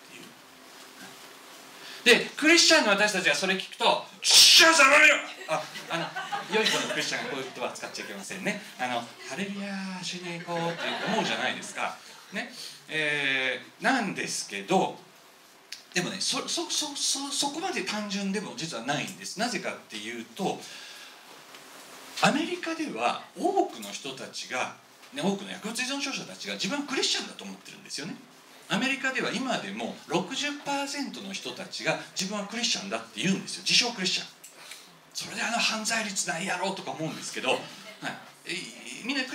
っていう。でクリスチャンの私たちがそれ聞くと「シャーザマよ!」ああの良い子のクリスチャンがこういう言葉は使っちゃいけませんね。あのハレルヤー主に行こうって思うじゃないですかね。えー、なんですけどでもね そ, そ, そ, そ, そこまで単純でも実はないんです。なぜかっていうとアメリカでは多くの人たちが、ね、多くの薬物依存症者たちが自分はクリスチャンだと思ってるんですよね。アメリカでは今でも ろくじゅっパーセント の人たちが自分はクリスチャンだって言うんですよ。自称クリスチャン。それであの犯罪率ないやろうとか思うんですけど、はい、えみんなクリスチャン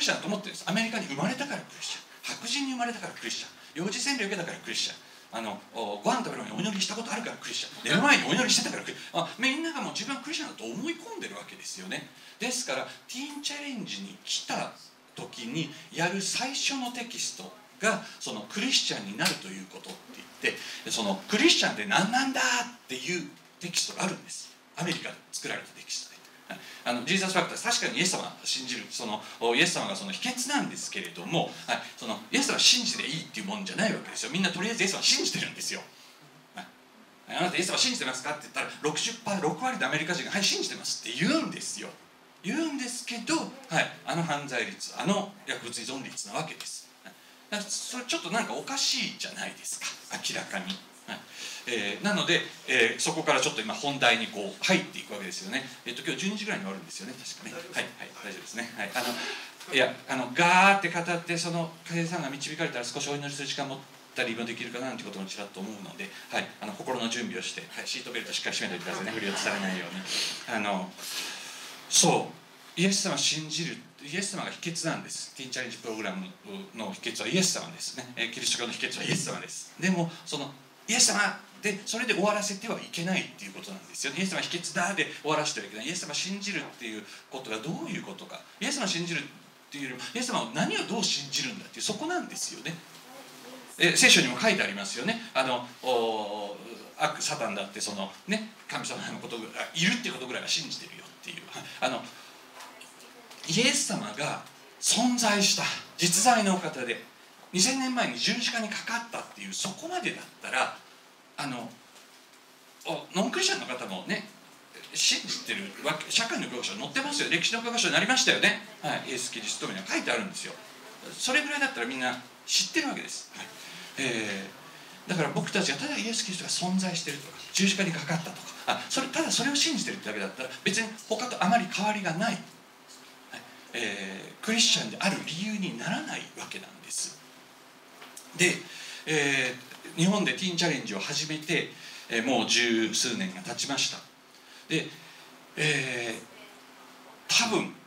スチャンだと思ってるんです。アメリカに生まれたからクリスチャン、白人に生まれたからクリスチャン、幼児洗礼を受けたからクリスチャン、あのご飯食べる前にお祈りしたことあるからクリスチャン、寝る前にお祈りしてたからクリスチャン、あみんながもう自分はクリスチャンだと思い込んでるわけですよね。ですからティーンチャレンジに来た時にやる最初のテキストがそのクリスチャンになるということって言って、そのクリスチャンって何なんだっていうテキストがあるんです。アメリカで作られたテキストで。あのジーザスファクター、確かにイエス様を信じる、そのイエス様がその秘訣なんですけれども、はい、そのイエス様を信じていいっていうもんじゃないわけですよ。みんなとりあえずイエス様を信じてるんですよ。はい、あなたイエス様を信じてますかって言ったら ろくじゅっパーセント、ろく割でアメリカ人がはい信じてますって言うんですよ。言うんですけど、はい、あの犯罪率、あの薬物依存率なわけです。はい、だからそれちょっとなんかおかしいじゃないですか、明らかに。はい、えー、なので、えー、そこからちょっと今本題にこう入っていくわけですよね。えっと今日じゅうにじぐらいに終わるんですよね、確かね。はいはい、大丈夫ですね。はい、あのいやあのガーって語ってその楓さんが導かれたら少しお祈りする時間もたりもできるかなということもちらっと思うので、はい、あの心の準備をして、はい、シートベルトしっかり締めておいてくださいね、振り落とされないように。あのそうイエス様を信じる、イエス様が秘訣なんです。ティーンチャレンジプログラムの秘訣はイエス様ですね。キリスト教の秘訣はイエス様です。でもそのイエス様でそれで終わらせてはいけないっていうことなんですよ。イエス様秘訣だで終わらせてはいけない。イエス様を信じるっていうことがどういうことか、イエス様を信じるっていうよりもイエス様を何をどう信じるんだっていう、そこなんですよね。え聖書にも書いてありますよね。あの悪サタンだってその、ね、神様のことがいるっていうことぐらいは信じてるよっていう、あのイエス様が存在した実在のお方でにせんねんまえに十字架にかかったっていう、そこまでだったらあのノンクリスチャンの方もね信じてるわけ、社会の教科書載ってますよ、歴史の教科書になりましたよね、はい、イエス・キリストには書いてあるんですよ。それぐらいだったらみんな知ってるわけです、はい、えー、だから僕たちがただイエス・キリストが存在してるとか十字架にかかったとか、あそれただそれを信じてるってだけだったら別に他とあまり変わりがない、はい、えー、クリスチャンである理由にならないわけなんです。で、えー、日本でティーンチャレンジを始めて、えー、もう十数年が経ちました。で、えー、多分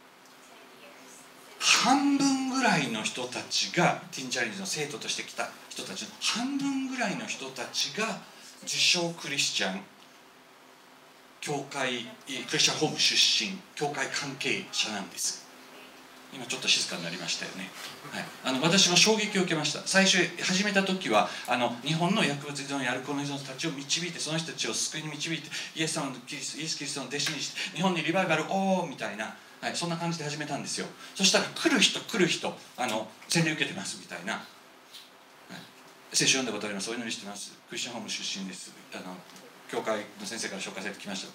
半分ぐらいの人たちがティーンチャレンジの生徒として来た人たちの半分ぐらいの人たちが自称クリスチャン、教会クリスチャンホーム出身、教会関係者なんです。今ちょっと静かになりましたよね、はい、あの私も衝撃を受けました。最初始めた時はあの日本の薬物依存やアルコール依存たちを導いて、その人たちを救いに導いてイエス様のキリストイエス・キリストの弟子にして日本にリバイバルおーみたいな、はい、そんな感じで始めたんですよ。そしたら来る人来る人あの洗礼受けてますみたいな、はい、聖書読んだことあります、お祈りしてます、クリスチャンホーム出身です、あの教会の先生から紹介されてきました、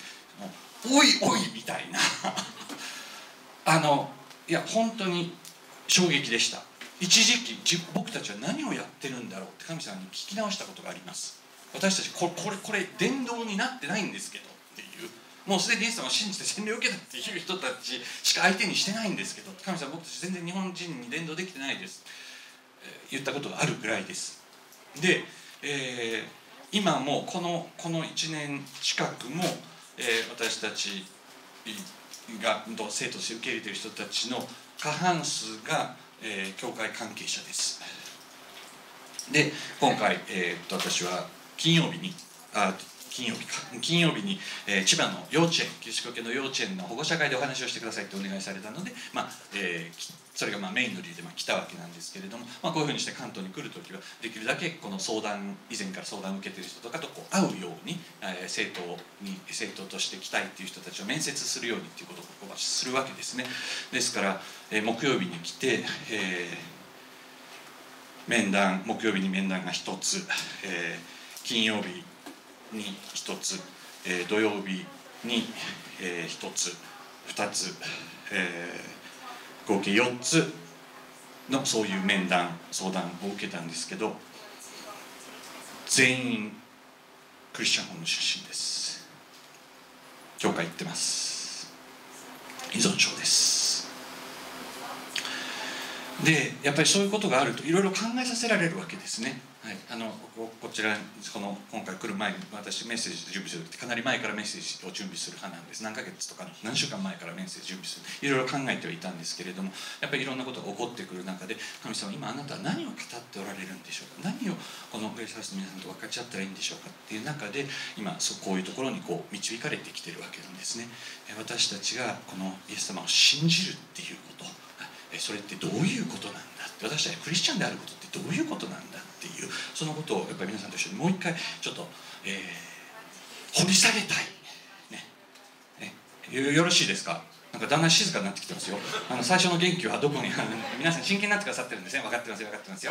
もうおいおいみたいなあのいや本当に衝撃でした。一時期僕たちは何をやってるんだろうって神様に聞き直したことがあります。私たちこれこれこれ伝道になってないんですけどっていう、もうすでにイエス様を信じて洗礼を受けたっていう人たちしか相手にしてないんですけど、神様僕たち全然日本人に伝道できてないです、えー、言ったことがあるぐらいです。で、えー、今もこのこのいちねん近くも、えー、私たちが生徒として受け入れている人たちの過半数が、えー、教会関係者です。で今回、えー、っと私は金曜日にあ金曜日か金曜日に、えー、千葉の幼稚園、キリスト教系の幼稚園の保護者会でお話をしてくださいってお願いされたので、まあえー、それがまあメインの理由でまあ来たわけなんですけれども、まあ、こういうふうにして関東に来るときはできるだけこの相談以前から相談を受けている人とかとこう会うように、えー、生徒に生徒として来たいっていう人たちを面接するようにっていうことをここはするわけですね。ですから、えー、木曜日に来て、えー、面談木曜日に面談がひとつ、えー、金曜日にひとつ、えー、土曜日に、えー、ひとつふたつ、えー、合計よっつのそういう面談相談を受けたんですけど、全員クリスチャンホーム出身です。教会行ってます。依存症です。 でやっぱりそういうことがあるといろいろ考えさせられるわけですね。はい、あの こ, こちらこの今回来る前に私メッセージ準備するってかなり前からメッセージを準備する派なんです。何ヶ月とか何週間前からメッセージ準備するいろいろ考えてはいたんですけれども、やっぱりいろんなことが起こってくる中で、神様今あなたは何を語っておられるんでしょうか、何をこのグレイスハウスの皆さんと分かち合ったらいいんでしょうかっていう中で、今そうこういうところにこう導かれてきてるわけなんですね。私たちがこのイエス様を信じるっていうこと、それってどういうことなんだ、私たちクリスチャンであることってどういうことなんだっていう、そのことをやっぱり皆さんと一緒にもう一回ちょっと、えー、掘り下げたい、ねね、よ, よろしいですか。なんかだんだん静かになってきてますよ。あの最初の元気はどこに皆さん真剣になってくださってるんですね。分かってますよ、分かってますよ。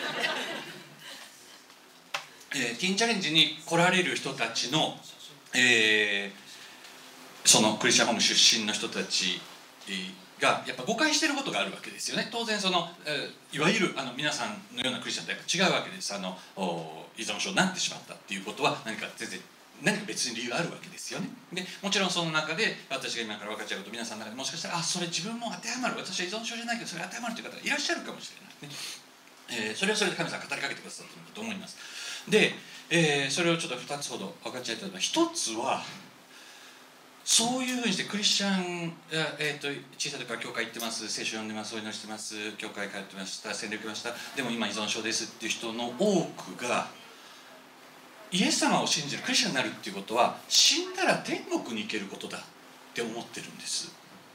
えー、ティーンチャレンジに来られる人たちの、えー、そのクリスチャンホーム出身の人たちがやっぱ誤解してることがあるわけですよね。当然その、えー、いわゆるあの皆さんのようなクリスチャンとやっぱ違うわけです。あの依存症になってしまったっていうことは何か全然何か別に理由があるわけですよね。でもちろんその中で私が今から分かっちゃうこと、皆さんの中でもしかしたらあそれ自分も当てはまる、私は依存症じゃないけどそれ当てはまるという方がいらっしゃるかもしれないね。えー、それはそれで神様が語りかけてくださっていると思います。で、えー、それをちょっとふたつほど分かっちゃいたいと思います。ひとつはそういうふうにしてクリスチャン、えー、と小さい時から教会行ってます、聖書読んでます、お祈りしてます、教会通ってました、洗礼受けました、でも今依存症ですっていう人の多くがイエス様を信じるクリスチャンになるっていうことは死んだら天国に行けることだって思ってるんです。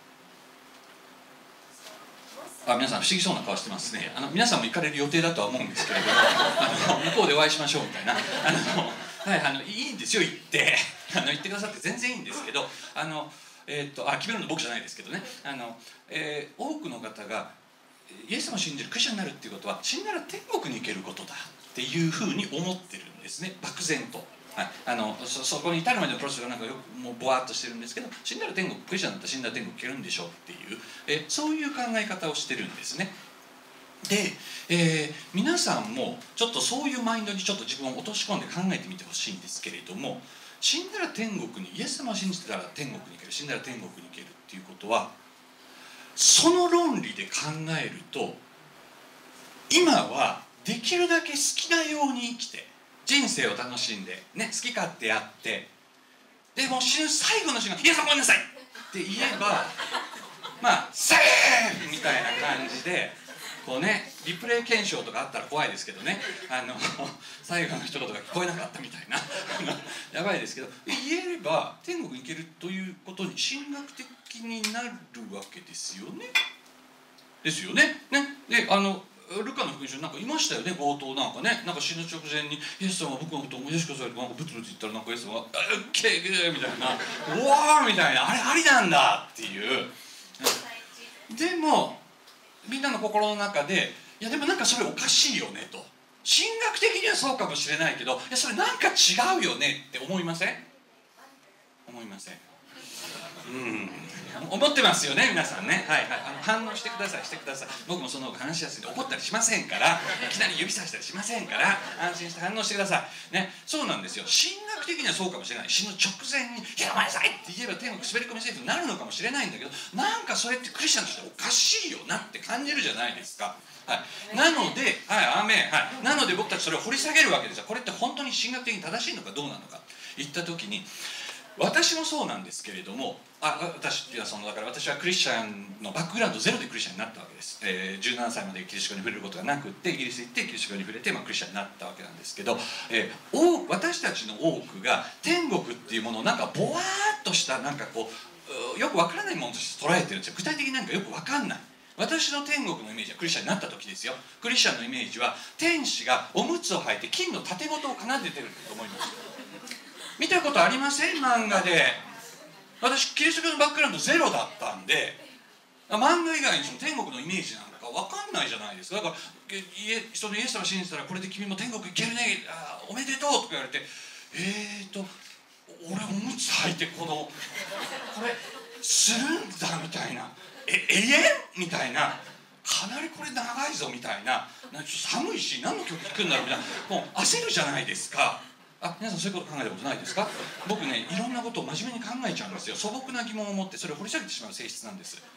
あ、皆さん不思議そうな顔してますね。あの皆さんも行かれる予定だとは思うんですけれども、あの向こうでお会いしましょうみたいな、あの、はい、あのいいんですよ、行ってあの言ってくださって全然いいんですけど、あの、えー、っとあ決めるの僕じゃないですけどね、あの、えー、多くの方がイエス様を信じるクリスチャンになるっていうことは死んだら天国に行けることだっていうふうに思ってるんですね、漠然と。はい、あの そ, そこに至るまでのプロセスがなんかよくもうボワッとしてるんですけど、死んだら天国、クリスチャンだったら死んだら天国行けるんでしょうっていう、えそういう考え方をしてるんですね。で、えー、皆さんもちょっとそういうマインドにちょっと自分を落とし込んで考えてみてほしいんですけれども、死んだら天国に、イエス様を信じてたら天国に行ける、死んだら天国に行けるっていうことは、その論理で考えると今はできるだけ好きなように生きて人生を楽しんで、ね、好き勝手やって、でもう死ぬ最後の瞬間「イエス様ごめんなさい!」って言えばまあセーフみたいな感じでこうね、リプレイ検証とかあったら怖いですけどね、あの最後の一言が聞こえなかったみたいなやばいですけど、言えれば天国に行けるということに神学的になるわけですよね。ですよね。ねであのルカの福音書になんかいましたよね、冒頭なんかね、なんか死ぬ直前に「イエス様は僕のことを思い出してください」ってなんかブツブツ言ったら、なんかイエス様が「オッケーグー」みたいな「うわー」みたいな、あれありなんだっていう。でもみんなの心の中で「いやでもなんかそれおかしいよね」と、神学的にはそうかもしれないけど、いやそれなんか違うよねって思いません？思いません。うん思ってますよね皆さんね。はいはい、あの反応してください、してください。僕もその方が話しやすいんで怒ったりしませんから、いきなり指さしたりしませんから、安心して反応してくださいね。そうなんですよ、神学的にはそうかもしれない。死ぬ直前に「いやごめんなさい!」って言えば天国滑り込みセーフになるのかもしれないんだけど、なんかそれってクリスチャンとしておかしいよなって感じるじゃないですか。はい、なので、はい、アーメン、はい、なので僕たちそれを掘り下げるわけですよ。これって本当に神学的に正しいのかどうなのか言った時に、私もそうなんですけれども、あ私っていうのはそのだから私はクリスチャンのバックグラウンドゼロでクリスチャンになったわけです、えー、じゅうななさいまでキリスト教に触れることがなくって、イギリス行ってキリスト教に触れて、まあ、クリスチャンになったわけなんですけど、えー、私たちの多くが天国っていうものをなんかボワーっとしたなんかこうよくわからないものとして捉えてるんですよ。具体的になんかよくわかんない。私の天国のイメージはクリスチャンになった時ですよ。クリスチャンのイメージは天使がおむつを履いて金の盾事を奏でてると思います。見たことありません？漫画で。私キリスト教のバックグラウンドゼロだったんで、漫画以外にその天国のイメージなんか分かんないじゃないですか。だからそのイエス様信じたらこれで君も天国行けるね、あおめでとうとか言われて、えーと俺おむつ履いてこのこれするんだみたいな、え永遠みたいな、かなりこれ長いぞみたいな、なんかちょっと寒いし何の曲聴くんだろうみたいな、もう焦るじゃないですか。あ、皆さんそういうこと考えたことないですか？僕ね、いろんなことを真面目に考えちゃうんですよ。素朴な疑問を持ってそれを掘り下げてしまう性質なんです。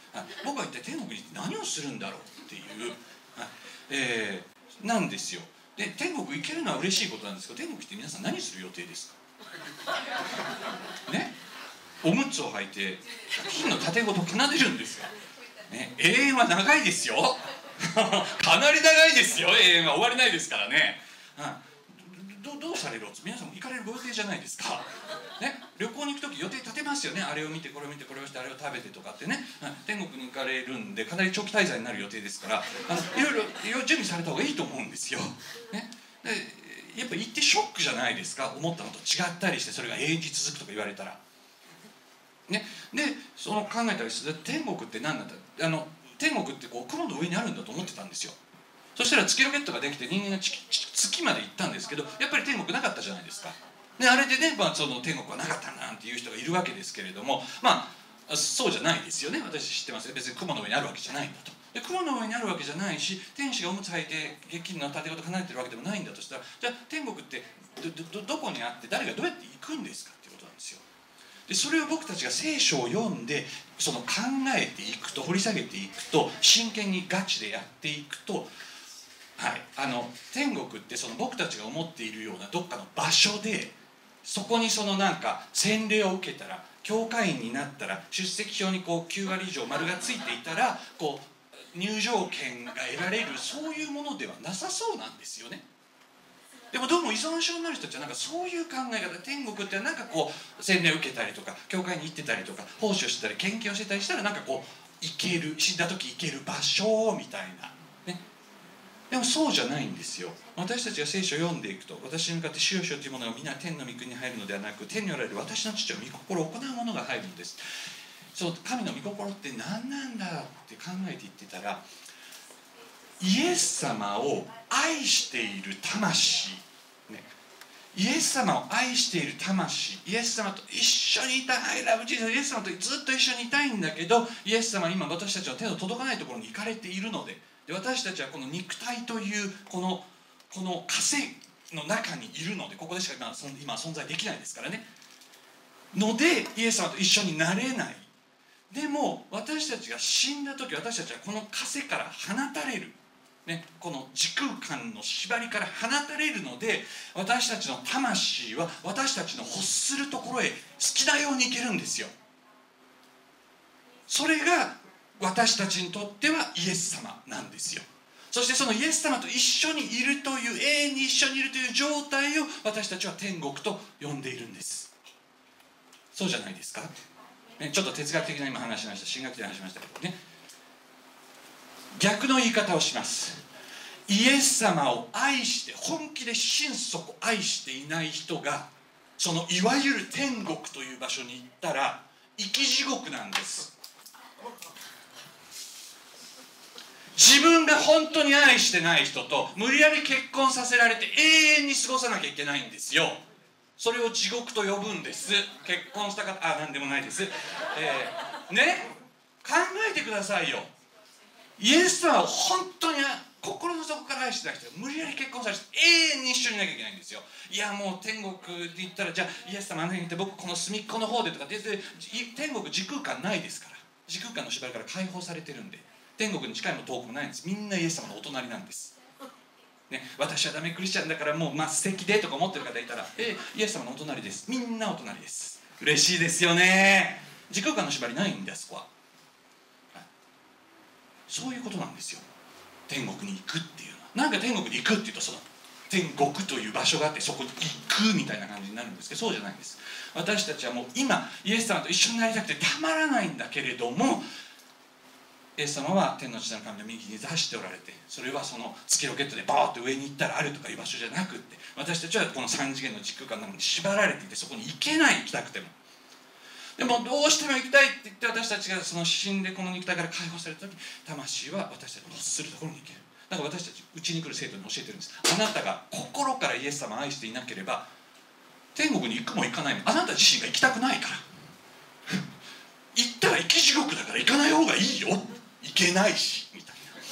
僕は一体天国に何をするんだろうっていう、えー、なんですよ。で天国行けるのは嬉しいことなんですけど、天国って皆さん何する予定ですかね。おむつを履いて金の盾ごと奏でるんですよ、ね、永遠は長いですよかなり長いですよ。永遠は終わりないですからね。ど, どうされる皆さんも行かれるご予定じゃないですか、ね、旅行に行く時予定立てますよね。あれを見てこれを見てこれをしてあれを食べてとかってね、天国に行かれるんでかなり長期滞在になる予定ですから、あのいろいろいろ準備された方がいいと思うんですよ、ね、でやっぱ行ってショックじゃないですか。思ったのと違ったりしてそれが永遠に続くとか言われたら、ね、でその考えたりする天国って何なんだ。あの天国ってこう雲の上にあるんだと思ってたんですよ。そしたら月ロケットができて人間が月まで行ったんですけど、やっぱり天国なかったじゃないですか。であれでね、まあ、その天国はなかったなんていう人がいるわけですけれども、まあそうじゃないですよね。私知ってますよ。別に雲の上にあるわけじゃないんだと。で雲の上にあるわけじゃないし、天使がおむつ履いて月金の盾ごと離れてるわけでもないんだとしたら、じゃあ天国ってど, ど, どこにあって誰がどうやって行くんですかっていうことなんですよ。でそれを僕たちが聖書を読んでその考えていくと、掘り下げていくと、真剣にガチでやっていくと、はい、あの天国ってその僕たちが思っているようなどっかの場所で、そこにそのなんか洗礼を受けたら、教会員になったら、出席表にこうきゅう割以上丸がついていたらこう入場券が得られる、そういうものではなさそうなんですよね。でもどうも依存症になる人たちはなんかそういう考え方、天国ってなんかこう洗礼を受けたりとか教会に行ってたりとか奉仕をしたり献金をしてたりしたらなんかこう行ける、死んだ時行ける場所みたいなね。でもそうじゃないんですよ。私たちが聖書を読んでいくと、私に向かって主よ主よというものが皆天の御国に入るのではなく、天におられる私の父を御心を行うものが入るのです。そう、神の御心って何なんだって考えていってたら、イエス様を愛している魂、ね、イエス様を愛している魂、イエス様と一緒にいたい、I love Jesus、イエス様とずっと一緒にいたいんだけど、イエス様は今私たちの手の届かないところに行かれているので、で私たちはこの肉体というこのこの枷の中にいるので、ここでしか 今, 今存在できないですからね。のでイエス様と一緒になれない。でも私たちが死んだ時、私たちはこの枷から放たれる、ね、この時空間の縛りから放たれるので、私たちの魂は私たちの欲するところへ好きなように行けるんですよ。それが私たちにとってはイエス様なんですよ。そしてそのイエス様と一緒にいるという、永遠に一緒にいるという状態を私たちは天国と呼んでいるんです。そうじゃないですか、ね、ちょっと哲学的な今話しました、神学的な話しましたけどね。逆の言い方をします。イエス様を愛して、本気で心底愛していない人がそのいわゆる天国という場所に行ったら生き地獄なんです。自分が本当に愛してない人と無理やり結婚させられて永遠に過ごさなきゃいけないんですよ。それを地獄と呼ぶんです。結婚した方、あ、なんでもないです、えー、ね、考えてくださいよ。イエス様を本当に心の底から愛してない人が無理やり結婚されて永遠に一緒にいなきゃいけないんですよ。いやもう天国で言ったら、じゃあイエス様あの辺にいて僕この隅っこの方でとかで、天国時空間ないですから、時空間の縛りから解放されてるんで、天国に近いも遠くもないんです。みんなイエス様のお隣なんです、ね、私はダメクリスチャンだからもうまあ素敵でとか思ってる方いたら、えイエス様のお隣です。みんなお隣です。嬉しいですよね。時空間の縛りないんだ、そこは、はい、そういうことなんですよ。天国に行くっていうのは、なんか天国に行くっていうとその天国という場所があってそこに行くみたいな感じになるんですけど、そうじゃないんです。私たちはもう今イエス様と一緒になりたくてたまらないんだけれども、イエス様は天の父なる神の右に座しておられて、それはその月ロケットでバーッと上に行ったらあるとかいう場所じゃなくって、私たちはこの三次元の時空間の中に縛られていて、そこに行けない、行きたくても。でもどうしても行きたいって言って私たちがその死んでこの肉体から解放された時、魂は私たちの欲するところに行ける。だから私たちうちに来る生徒に教えてるんです。あなたが心からイエス様を愛していなければ天国に行くも行かないもあなた自身が行きたくないから行ったら生き地獄だから行かない方がいいよ、行けないしみたい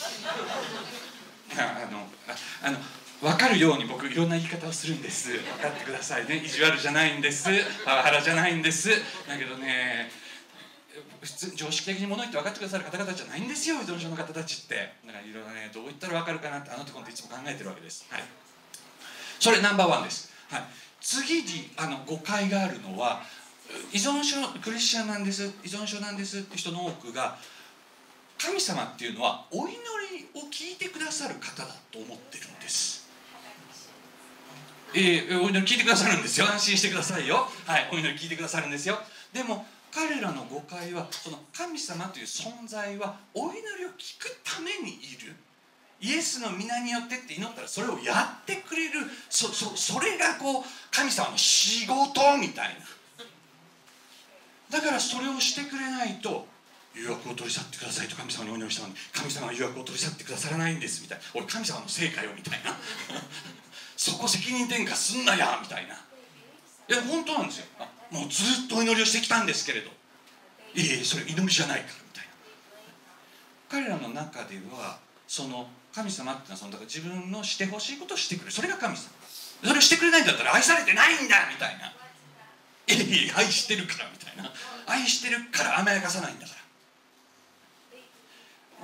なあのあの分かるように僕いろんな言い方をするんです。分かってくださいね。意地悪じゃないんです、パワハラじゃないんです。だけどね、 普通常識的に物言って分かってくださる方々じゃないんですよ、依存症の方たちって。だからいろいろね、どう言ったら分かるかなってあのところでいつも考えてるわけです。はい、それナンバーワンです。はい、次にあの誤解があるのは、依存症クリスチャンなんです、依存症なんですって人の多くが、神様っていうのはお祈りを聞いてくださる方だと思ってるんです。えー、お祈り聞いてくださるんですよ。安心してくださいよ。はい、お祈り聞いてくださるんですよ。でも彼らの誤解は、その神様という存在はお祈りを聞くためにいる、イエスの皆によってって祈ったらそれをやってくれる、そ, そ, それがこう神様の仕事みたいな。だからそれをしてくれないと、誘惑を取り去ってくださいと神様にお祈りしたのに、神様は誘惑を取り去ってくださらないんですみたいな、俺神様のせいかよみたいなそこ責任転嫁すんなやみたいな。いや本当なんですよ。あ、もうずっとお祈りをしてきたんですけれど、いえいえそれ祈りじゃないからみたいな。彼らの中ではその神様っていうのは、そのだから自分のしてほしいことをしてくれる、それが神様。それをしてくれないんだったら愛されてないんだみたいな。いえいえ愛してるからみたいな、愛してるから甘やかさないんだから、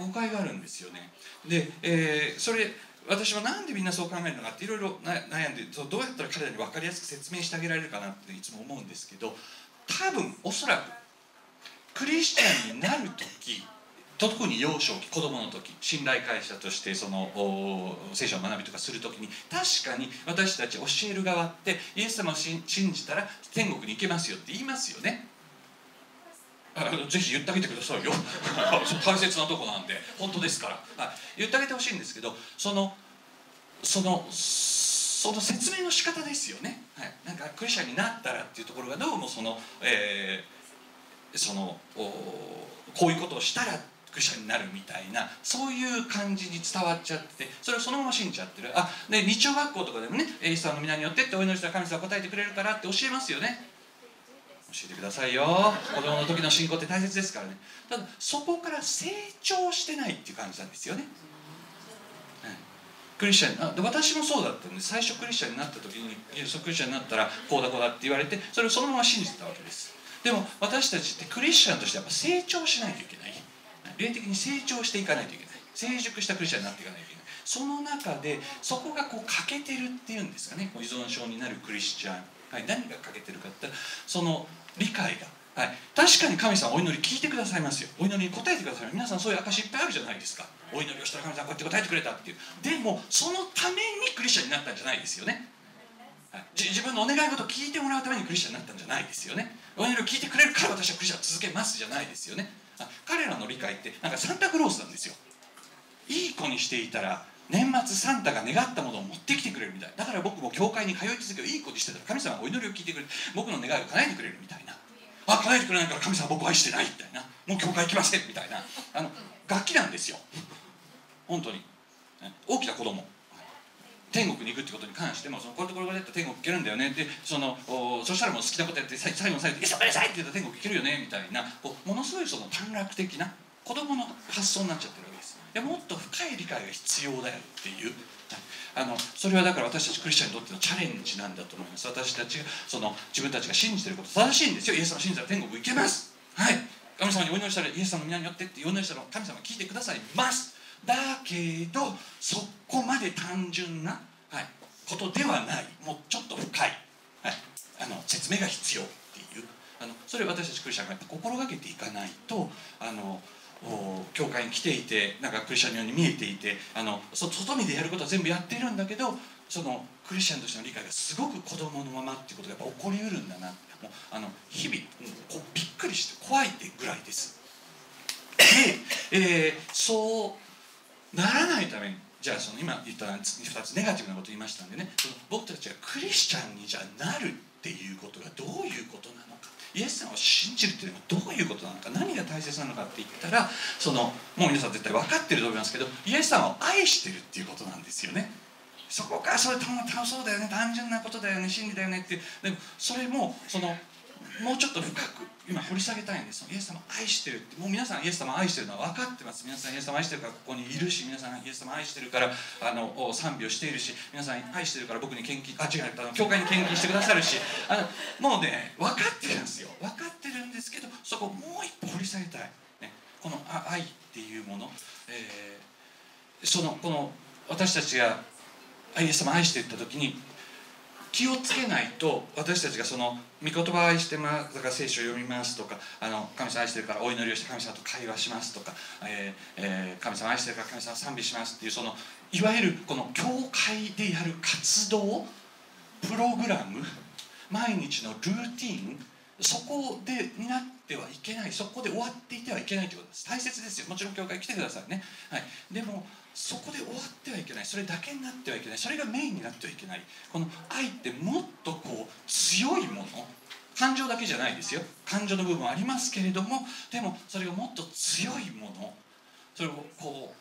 誤解があるんですよね。で、えー、それ私はなんでみんなそう考えるのかっていろいろ悩んで、どうやったら彼らに分かりやすく説明してあげられるかなっていつも思うんですけど、多分おそらくクリスチャンになる時、特に幼少期、子供の時、信頼会社としてその聖書の学びとかする時に、確かに私たち教える側ってイエス様を信じたら天国に行けますよって言いますよね。あのぜひ言ってあげてくださいよ大切なとこなんで、本当ですから、はい、言ってあげてほしいんですけど、そのそのその説明の仕方ですよね。はい、なんかクリスチャンになったらっていうところがどうもその、えー、そのこういうことをしたらクリスチャンになるみたいな、そういう感じに伝わっちゃってて、それをそのまま信じちゃってる。あで日曜学校とかでもね、イエス様の皆によってってお祈りしたら神様が答えてくれるからって教えますよね。教えてくださいよ。子供の時の信仰って大切ですからね。ただそこから成長してないっていう感じなんですよね。クリスチャンあで私もそうだったんで、最初クリスチャンになった時に、イエスクリスチャンになったらこうだこうだって言われて、それをそのまま信じてたわけです。でも私たちってクリスチャンとしてやっぱ成長しないといけない、霊的に成長していかないといけない、成熟したクリスチャンになっていかないといけない。その中でそこがこう欠けてるっていうんですかね、依存症になるクリスチャン、はい、何が欠けてるかってその理解が、はい、確かに神様お祈り聞いてくださいますよ。お祈りに答えてください。皆さんそういう証いっぱいあるじゃないですか。お祈りをしたら神様こうやって答えてくれたっていう。でもそのためにクリスチャンになったんじゃないですよね。はい、自分のお願い事を聞いてもらうためにクリスチャンになったんじゃないですよね。お祈りを聞いてくれるから私はクリスチャンを続けますじゃないですよね。あ彼らの理解ってなんかサンタクロースなんですよ。いい子にしていたら年末サンタが願ったものを持ってきてくれるみたい。だから僕も教会に通い続ける、いい子にしてたら神様がお祈りを聞いてくれる、僕の願いを叶えてくれるみたいな。あ叶えてくれないから神様僕を愛してないみたいな、もう教会行きませんみたいな、あの楽器なんですよ本当に。大きな子供天国に行くってことに関しても、そのこういうところがやったら天国行けるんだよねって、そのそしたらもう好きなことやって最後の最後で「イエス様ください!」って言ったら天国行けるよねみたいな、こうものすごいその短絡的な子供の発想になっちゃってるわけです。いやもっと深い理解が必要だよっていう、あのそれはだから私たちクリスチャンにとってのチャレンジなんだと思います。私たちがその自分たちが信じていること正しいんですよ。イエス様を信じたら天国行けます。はい、神様にお祈りしたらイエス様の皆によってってお祈りしたら神様が聞いてくださいます。だけどそこまで単純な、はい、ことではない、もうちょっと深い、はい、あの説明が必要っていう、あのそれを私たちクリスチャンがやっぱ心がけていかないと、あの教会に来ていてなんかクリスチャンのように見えていて、あの外見でやることは全部やっているんだけど、そのクリスチャンとしての理解がすごく子供のままっていうことがやっぱ起こりうるんだな、もうあの日々こうびっくりして怖いってぐらいです。で、えー、そうならないために、じゃあその今言ったふたつネガティブなことを言いましたんでね、その僕たちがクリスチャンにじゃなるっていうことがどういうことなのか、イエス様を信じるっていうのはどういうことなのか、何が大切なのかって言ったら、そのもう皆さん絶対分かってると思いますけど、イエス様を愛してるっていうことなんですよね。そこからそれ楽そうだよね、単純なことだよね、真理だよねっていう。でもそれもそのもうちょっと深く今掘り下げたいんです。イエス様愛してるって、もう皆さんイエス様愛してるのは分かってます。皆さんイエス様愛してるからここにいるし、皆さんイエス様愛してるからあの賛美をしているし、皆さん愛してるから僕に献金、あ違う、あの教会に献金してくださるし、あのもうね分かってるんですよ。分かってるんですけど、そこをもう一歩掘り下げたい、ね、この愛っていうもの、えー、そのこの私たちがイエス様愛していった時に気をつけないと、私たちがその御言葉を愛してます、だから聖書を読みますとか、あの神様愛してるからお祈りをして神様と会話しますとか、えーえー、神様愛してるから神様を賛美しますっていう、そのいわゆるこの教会でやる活動、プログラム、毎日のルーティン、そこでになってはいけない、そこで終わっていてはいけないということです。大切ですよ、もちろん教会来てくださいね、はい、でもそこで終わってはいけない、それだけになってはいけない、それがメインになってはいけない。この愛ってもっとこう強いもの、感情だけじゃないですよ、感情の部分ありますけれども、でもそれがもっと強いもの、それをこう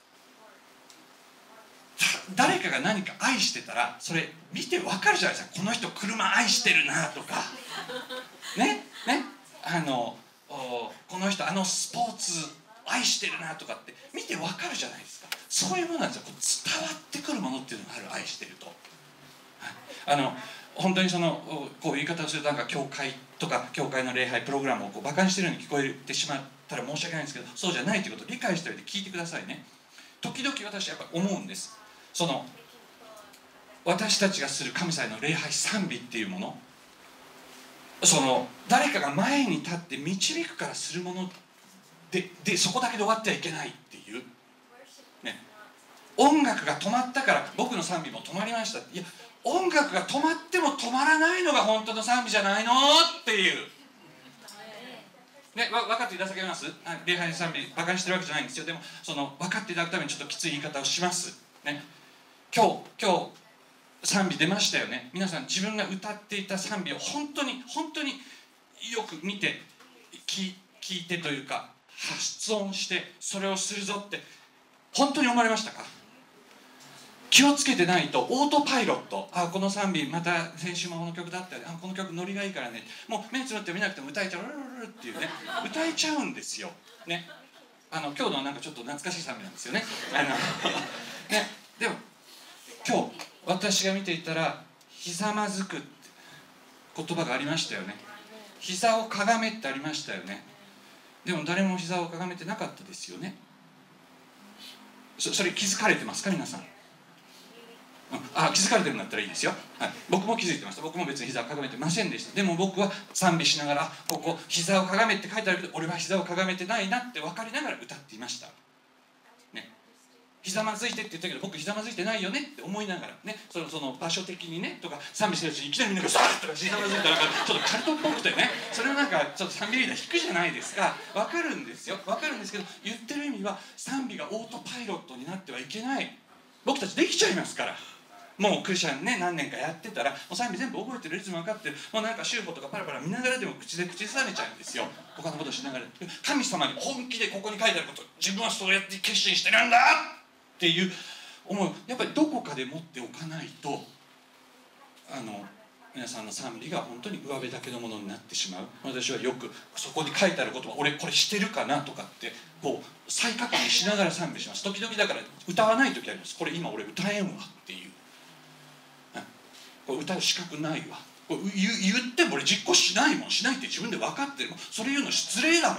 誰かが何か愛してたらそれ見てわかるじゃないですか。この人車愛してるなとかねね、あのこの人あのスポーツ愛してるなとかって見てわかるじゃないですか。そういうものなんですよ。こう伝わってくるものっていうのがある、愛してると、はい、あの本当にそのこういう言い方をするとなんか教会とか教会の礼拝プログラムをこうバカにしてるように聞こえてしまったら申し訳ないんですけど、そうじゃないということを理解しておいて聞いてくださいね。時々私はやっぱ思うんです。その私たちがする神様への礼拝賛美っていうもの、その誰かが前に立って導くからするもの で, でそこだけで終わってはいけないっていう、ね、音楽が止まったから僕の賛美も止まりました。いや、音楽が止まっても止まらないのが本当の賛美じゃないのっていうね、わ分かっていただけます？礼拝の賛美バカにしてるわけじゃないんですよ。でもその分かっていただくためにちょっときつい言い方をします、ね、今日今日賛美出ましたよね。皆さん自分が歌っていた賛美を本当に本当によく見て聞いてというか発音してそれをするぞって本当に思われましたか？気をつけてないとオートパイロット、あこの賛美また先週もこの曲だったよね、あこの曲ノリがいいからね、もう目つぶって見なくても歌えちゃう、ルルルルっていうね、歌えちゃうんですよね。あの今日のなんかちょっと懐かしい賛美なんですよね。あのね、でも今日私が見ていたらひざまずくって言葉がありましたよね。膝をかがめってありましたよね。でも誰も膝をかがめてなかったですよね。 そ, それ気づかれてますか皆さん？あ、気づかれてるんだったらいいですよ、はい、僕も気づいてました。僕も別に膝をかがめてませんでした。でも僕は賛美しながらここ膝をかがめって書いてあるけど俺は膝をかがめてないなって分かりながら歌っていました、ね、ひざまずいてって言ったけど僕ひざまずいてないよねって思いながらね、そのその場所的にねとか賛美してるうちにいきなりみんながサーッとかひざまずいたらちょっとカルトっぽくてね、それはなんかちょっと賛美リーダー引くじゃないですか。分かるんですよ、分かるんですけど、言ってる意味は賛美がオートパイロットになってはいけない。僕たちできちゃいますから。もうクリスチャンね何年かやってたらもう賛美全部覚えてる、リズム分かってる、もうなんか週報とかパラパラ見ながらでも口で口ずさめちゃうんですよ。他のことしながら神様に本気でここに書いてあること自分はそうやって決心してるんだっていう思う、やっぱりどこかで持っておかないとあの皆さんの賛美が本当に上辺だけのものになってしまう。私はよくそこに書いてあることは俺これしてるかなとかってこう再確認しながら賛美します。時々だから歌わない時あります。これ今俺歌えんわっていう、これ歌う資格ないわ、これ 言, 言っても俺実行しないもん、しないって自分で分かってるもん、それ言うの失礼だもん。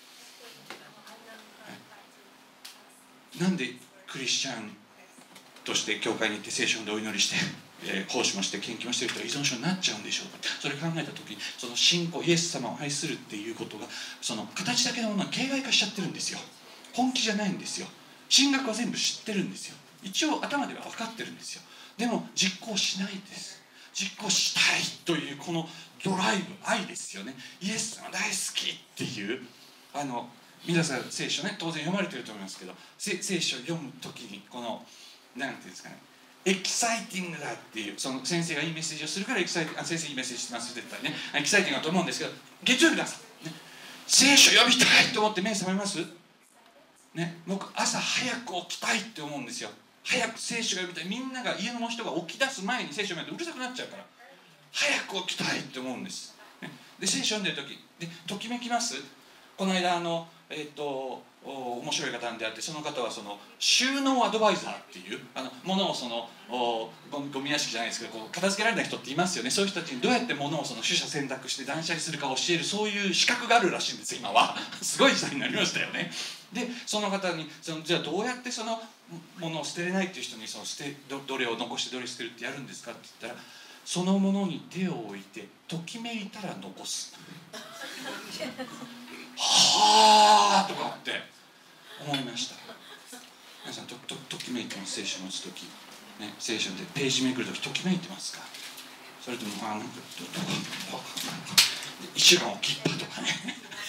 なんでクリスチャンとして教会に行って聖書でお祈りして、えー、奉仕もして献金もしてる人が依存症になっちゃうんでしょうか。それ考えた時にその信仰イエス様を愛するっていうことがその形だけのものは形骸化しちゃってるんですよ。本気じゃないんですよ。神学は全部知ってるんですよ。一応頭では分かってるんですよ。でも実行しないんです。実行したいというこのドライブ、愛ですよね。イエス様大好きっていうあの皆さん聖書ね当然読まれてると思いますけど、聖書を読む時にこの何ていうんですかね、エキサイティングだっていう、その先生がいいメッセージをするからエキサイティング、あ先生いいメッセージしてます絶対ね、エキサイティングだと思うんですけど、月曜日の朝、ね、聖書読みたいと思って目覚めますね。僕朝早く起きたいって思うんですよ。早く聖書が読みたい。みんなが家の人が起き出す前に聖書を読むとうるさくなっちゃうから早く起きたいって思うんです、ね、 で聖書読んでる時でときめきます。この間あのえっ、と面白い方であって、その方はその収納アドバイザーっていうあのものをそのゴミゴミ屋敷じゃないですけどこう片付けられない人っていますよね。そういう人たちにどうやって物をその取捨選択して断捨離するか教える、そういう資格があるらしいんです今はすごい時代になりましたよね。でその方にそのじゃあどうやってそのものを捨てれないっていう人にその捨て ど, どれを残してどれ捨てるってやるんですかって言ったら、そのものに手を置いてときめいたら残すはあとかって思いました。皆さん と, と, ときめいてます？聖書を持つ時、ね、聖書でページめくる時ときめいてますか？それともあなんかいっしゅうかんおきっぱとかね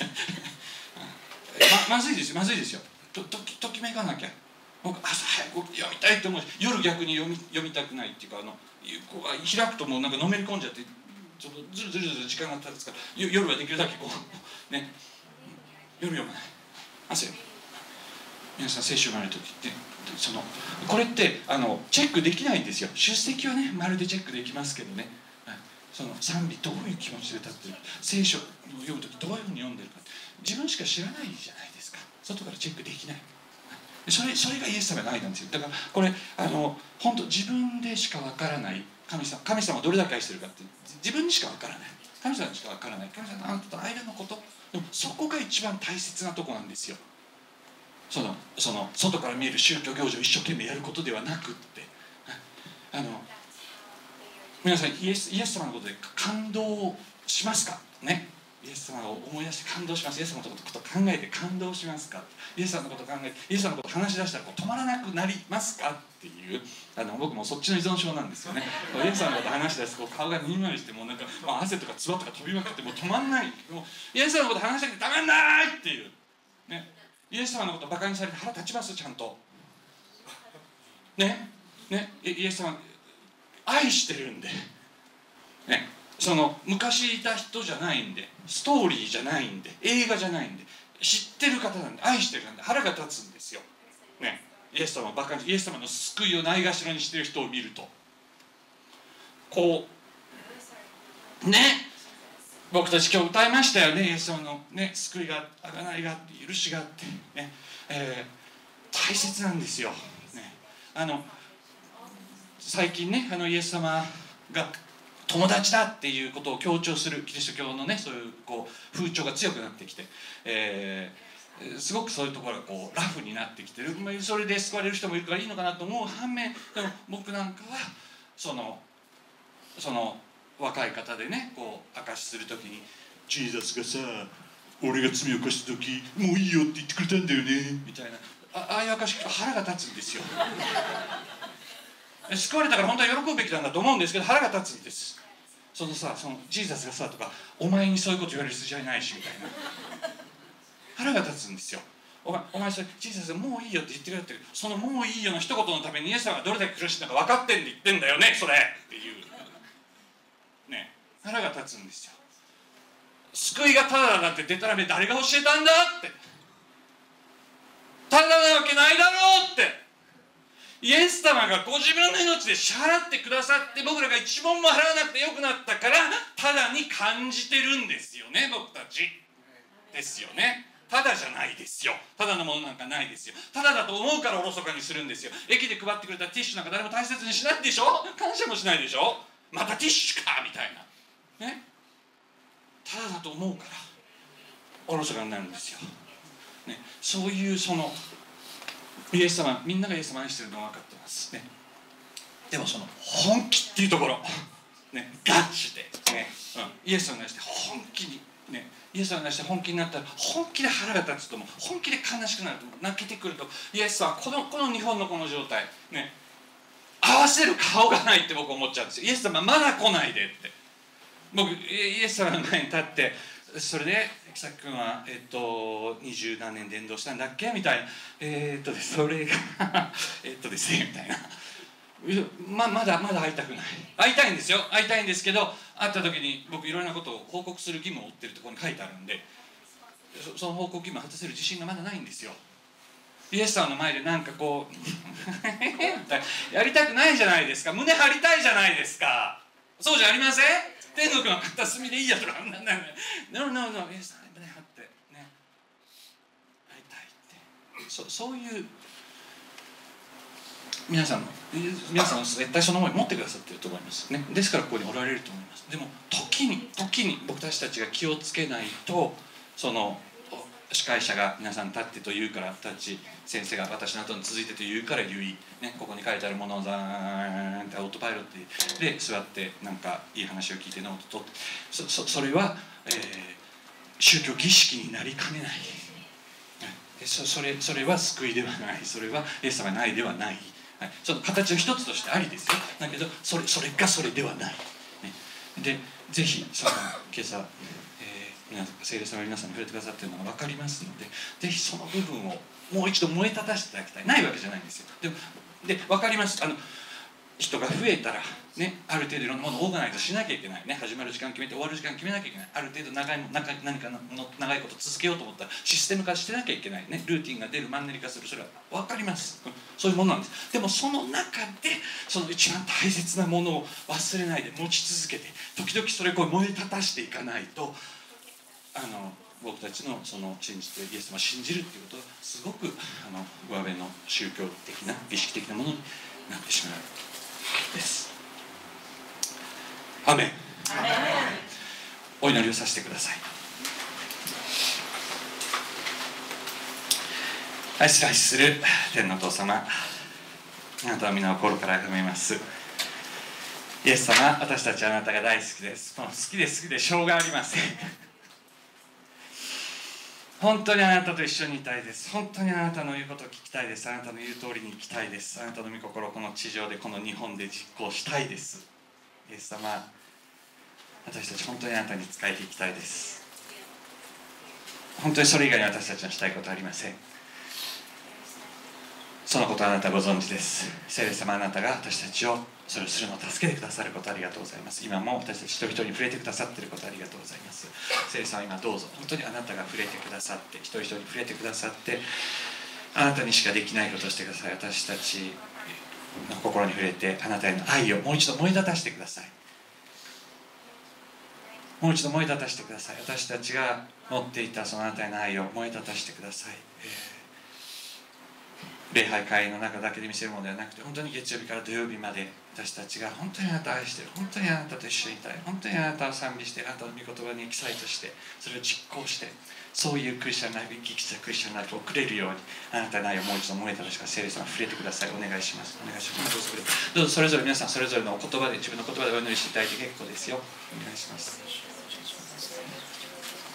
ま, まずいですよまずいですよ と, と, きときめかなきゃ。僕朝早く読みたいと思うし、夜逆に読 み, 読みたくないっていうか、あのこう開くともうなんかのめり込んじゃってちょっとずるずるずる時間が経つから夜はできるだけこうね夜読まない朝よ。皆さん聖書読まれる時ってそのこれってあのチェックできないんですよ。出席はねまるでチェックできますけどね、その賛美どういう気持ちで立ってるか、聖書を読む時どういうふうに読んでるか自分しか知らないじゃないですか。外からチェックできない。それ、それがイエス様の愛なんですよ。だからこれあの本当自分でしかわからない神様、神様をどれだけ愛してるかって自分にしかわからない、神様にしかわからない、神様のあなたと間のこと、でもそこが一番大切なとこなんですよ。そのその外から見える宗教行事を一生懸命やることではなくって、あの皆さんイエス、イエス様のことで感動しますかね。イエス様を思い出して感動します。イエス様のことを考えて感動しますか。イエス様のことを考えてイエス様のことを話し出したらこう止まらなくなりますかっていう、あの僕もそっちの依存症なんですよね。イエス様のことを話し出すと顔がにんまりしてもうなんか、まあ、汗とかつばとか飛びまくってもう止まんない。もうイエス様のことを話したくてたまんないっていう、ね、イエス様のことをバカにされて腹立ちます。ちゃんとねねイエス様愛してるんでね、その昔いた人じゃないんで、ストーリーじゃないんで、映画じゃないんで、知ってる方なんで、愛してるなんで腹が立つんですよ、ね、イエス様をバカに、イエス様の救いをないがしろにしてる人を見るとこうね、僕たち今日歌いましたよね。イエス様の、ね、救いがあがないがあって許しがあってね、えー、大切なんですよ、ね、あの最近ねあのイエス様が友達だっていうことを強調するキリスト教のねそういうこう風潮が強くなってきて、えー、すごくそういうところがこうラフになってきてる。それで救われる人もいるからいいのかなと思う反面、でも僕なんかはそのその若い方でねこう証しするときに「ジーザスがさ俺が罪を犯した時もういいよって言ってくれたんだよね」みたいな あ, ああいう証しが腹が立つんですよ救われたから本当は喜ぶべきなんだと思うんですけど腹が立つんです。そのさ、そのジーザスがさとかお前にそういうこと言われる筋合いないしみたいな腹が立つんですよ。お前、お前それジーザスがもういいよって言ってくれてる、そのもういいよの一言のためにイエス様がどれだけ苦しいのか分かってんで言ってんだよねそれっていうね、腹が立つんですよ。救いがただだってデタラメ誰が教えたんだって、ただなわけないだろうって、イエス様がご自分の命で支払ってくださって僕らが一文も払わなくてよくなったからただに感じてるんですよね。僕たちですよね。ただじゃないですよ。ただのものなんかないですよ。ただだと思うからおろそかにするんですよ。駅で配ってくれたティッシュなんか誰も大切にしないでしょ。感謝もしないでしょ。またティッシュかみたいなね、ただだと思うからおろそかになるんですよ、ね、そういうそのイエス様、みんながイエス様を愛してるのは分かってますね。でもその本気っていうところ、ね、ガチで、ねうん、イエス様に対して本気に、ね、イエス様に対して本気になったら本気で腹が立つとも本気で悲しくなると泣けてくると、イエス様はこの、この日本のこの状態、ね、合わせる顔がないって僕思っちゃうんですよ。イエス様まだ来ないでって。僕イエス様の前に立ってそれでさっき君は、えっと、二十何年伝道したんだっけみたいな、えー、っとですそれがえっとですねみたいな、ま, まだまだ会いたくない、会いたいんですよ、会いたいんですけど、会った時に僕いろんなことを報告する義務を負ってるところに書いてあるんで そ, その報告義務を果たせる自信がまだないんですよ。イエス様の前でなんかこうやりたくないじゃないですか。胸張りたいじゃないですか。そうじゃありません？ 天国の片隅でいいやとか、なんなんなん、ノーノーノー、イエス様に会ってね、会いたいって、そそういう皆さんも皆さん絶対その思い持ってくださっていると思いますね。ですからここにおられると思います。でも時に時に僕たちたちが気をつけないと、その司会者が皆さん立ってと言うから立ち、先生が私の後に続いてと言うから言い、ね、ここに書いてあるものをザーンってオートパイロットで座ってなんかいい話を聞いてノート取って、そ, そ, それは、えー、宗教儀式になりかねない。そ, そ, れそれは救いではない。それはイエス様がないではない。はい、その形の一つとしてありですよ。だけどそ れ, それがそれではない。ね、でぜひその今朝、えー、皆聖霊様が皆さんに触れてくださっているのが分かりますので、ぜひその部分をもう一度燃え立たせていただきたい。ないわけじゃないんですよ。でもで分かります。あの人が増えたら、ね、ある程度いろんなものをオーガナイズしなきゃいけない、ね、始まる時間決めて終わる時間決めなきゃいけない、ある程度長いも長何かの長いこと続けようと思ったらシステム化してなきゃいけない、ね、ルーティンが出るマンネリ化する、それは分かります。そういうものなんです。でもその中でその一番大切なものを忘れないで持ち続けて、時々それを燃え立たしていかないと、あの僕たちのその信じてイエス様を信じるっていうことはすごくあの上辺の宗教的な儀式的なものになってしまうです。アメン。お祈りをさせてください。愛する愛する天のお父様、あなたは皆を心から崇めます。イエス様、私たちはあなたが大好きです。もう好きで好きでしょうがありません。本当にあなたと一緒にいたいです。本当にあなたの言うことを聞きたいです。あなたの言う通りに生きたいです。あなたの御心をこの地上でこの日本で実行したいです。イエス様、私たち本当にあなたに仕えていきたいです。本当にそれ以外に私たちのしたいことはありません。そのことはあなたご存知です。聖霊様、あなたが私たちをそれをするのを助けてくださることありがとうございます。今も私たち一人一人に触れてくださっていることありがとうございます。聖霊様、今どうぞ本当にあなたが触れてくださって、一人一人に触れてくださって、あなたにしかできないことをしてください。私たちの心に触れて、あなたへの愛をもう一度燃え立たせてください。もう一度燃え立たせてください。私たちが持っていたそのあなたへの愛を燃え立たせてください。えー礼拝会の中だけで見せるものではなくて、本当に月曜日から土曜日まで私たちが本当にあなたを愛している、本当にあなたと一緒にいたい、本当にあなたを賛美して、あなたの御言葉にエキサイトして、それを実行して、そういうクリスチャンライフ、生き生きたクリスチャンライフを送れるように、あなたの愛をもう一度燃えたらしか聖霊様触れてください。お願いします。お願いします。どうぞそれぞれ皆さんそれぞれの言葉で、自分の言葉でお祈りしていただいて結構ですよ。お願いします。